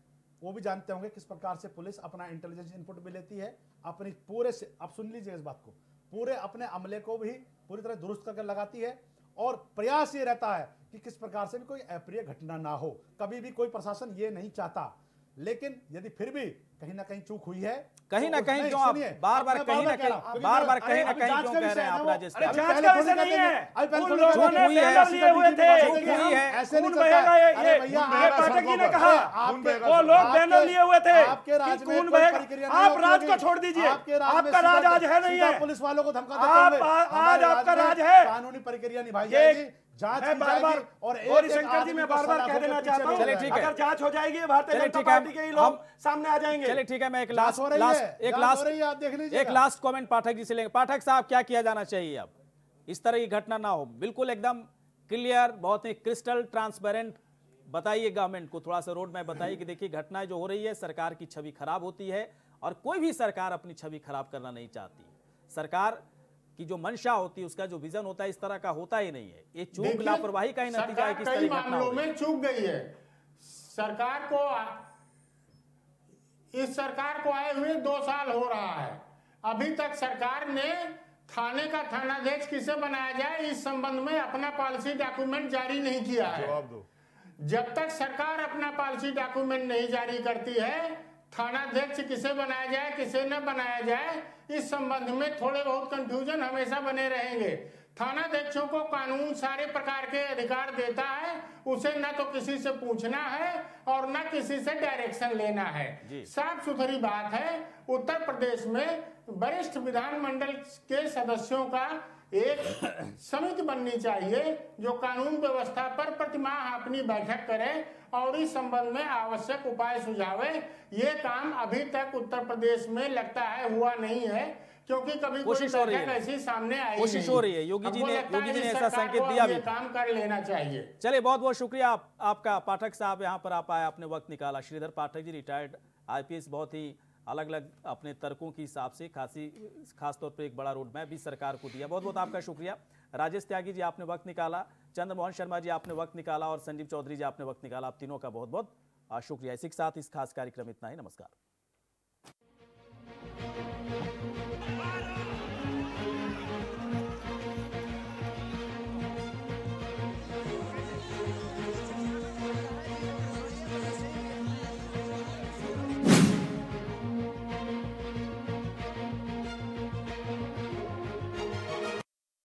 वो भी जानते होंगे किस प्रकार से पुलिस अपना इंटेलिजेंस इनपुट भी लेती है, अपनी पूरे से, आप सुन लीजिए इस बात को, पूरे अपने अमले को भी पूरी तरह दुरुस्त करके लगाती है और प्रयास ये रहता है कि किस प्रकार से भी कोई अप्रिय घटना ना हो। कभी भी कोई प्रशासन ये नहीं चाहता, लेकिन यदि फिर भी कहीं ना कहीं चूक हुई है, कहीं ना कहीं क्यों आप बार-बार कहीं ना कहीं बार-बार कहीं ना कहीं क्यों कह रहे हैं आप राजेश? जांच का विषय नहीं है, उन लोगों ने बैनर लिए हुए थे, ऐसे नहीं बहेगा ये पाठक जी ने कहा, वो लोग बैनर लिए हुए थे कि खून बहेगा। आप राज को छोड़ दीजिए, आपका राज आज है नहीं है, पुलिस वालों को धमका आप आज आपका राज है, कानूनी प्रक्रिया निभाई जाएगी, जांच की जाएगी। और गौरी शंकर जी मैं बार-बार कह देना चाहता हूं, चलिए ठीक है, अगर जांच हो जाएगी भारतीय जनता पार्टी के ही लोग सामने आ जाएंगे। चलिए ठीक है, मैं एक last last comment Pathak ji से लेंगे। पाठक साहब, क्या किया जाना चाहिए अब इस तरह की घटना ना हो? बिल्कुल एकदम क्लियर, बहुत ही क्रिस्टल ट्रांसपेरेंट बताइए गवर्नमेंट को, थोड़ा सा रोड मैप बताइए कि देखिए घटनाएं जो हो रही है, सरकार की छवि खराब होती है और कोई भी सरकार अपनी छवि खराब करना नहीं चाहती। सरकार की जो मंशा होती है, उसका जो विजन होता है, इस तरह का होता ही नहीं है। ये चूक लापरवाही का ही नतीजा है कि इस तरह की घटना हो रही है। चूक गई है सरकार को। इस सरकार को आए हुए 2 साल हो रहा है, अभी तक सरकार ने थाने का थानाध्यक्ष किसे बनाया जाए इस संबंध में अपना पॉलिसी डॉक्यूमेंट जारी नहीं किया है। जवाब दो। जब तक सरकार अपना पॉलिसी डॉक्यूमेंट नहीं जारी करती है, थानाध्यक्ष किसे बनाया जाए किसे न बनाया जाए, इस संबंध में थोड़े बहुत कंफ्यूजन हमेशा बने रहेंगे। थानाध्यक्षों को कानून सारे प्रकार के अधिकार देता है, उसे न तो किसी से पूछना है और न किसी से डायरेक्शन लेना है। साफ सुथरी बात है, उत्तर प्रदेश में वरिष्ठ विधानमंडल के सदस्यों का एक समिति बननी चाहिए जो कानून व्यवस्था पर प्रतिमाह अपनी बैठक करे और इस संबंध में आवश्यक उपाय सुझावे। ये काम अभी तक उत्तर प्रदेश में लगता है हुआ नहीं है, क्योंकि कभी कोशिश हो रही है, ऐसी सामने आई कोशिश हो रही है। योगी जी ने ऐसा संकेत दिया भी, काम कर लेना चाहिए। चलिए, बहुत बहुत शुक्रिया आपका पाठक साहब, यहाँ पर आप आए, आपने वक्त निकाला। श्रीधर पाठक जी रिटायर्ड IPS, बहुत ही अलग अलग अपने तर्कों के हिसाब से खास तौर पर एक बड़ा रोड मैप भी सरकार को दिया। बहुत बहुत आपका शुक्रिया। राजेश त्यागी जी, आपने वक्त निकाला, चंद्रमोहन शर्मा जी आपने वक्त निकाला और संजीव चौधरी जी आपने वक्त निकाला। आप तीनों का बहुत बहुत शुक्रिया। इसी के साथ इस खास कार्यक्रम इतना ही। नमस्कार।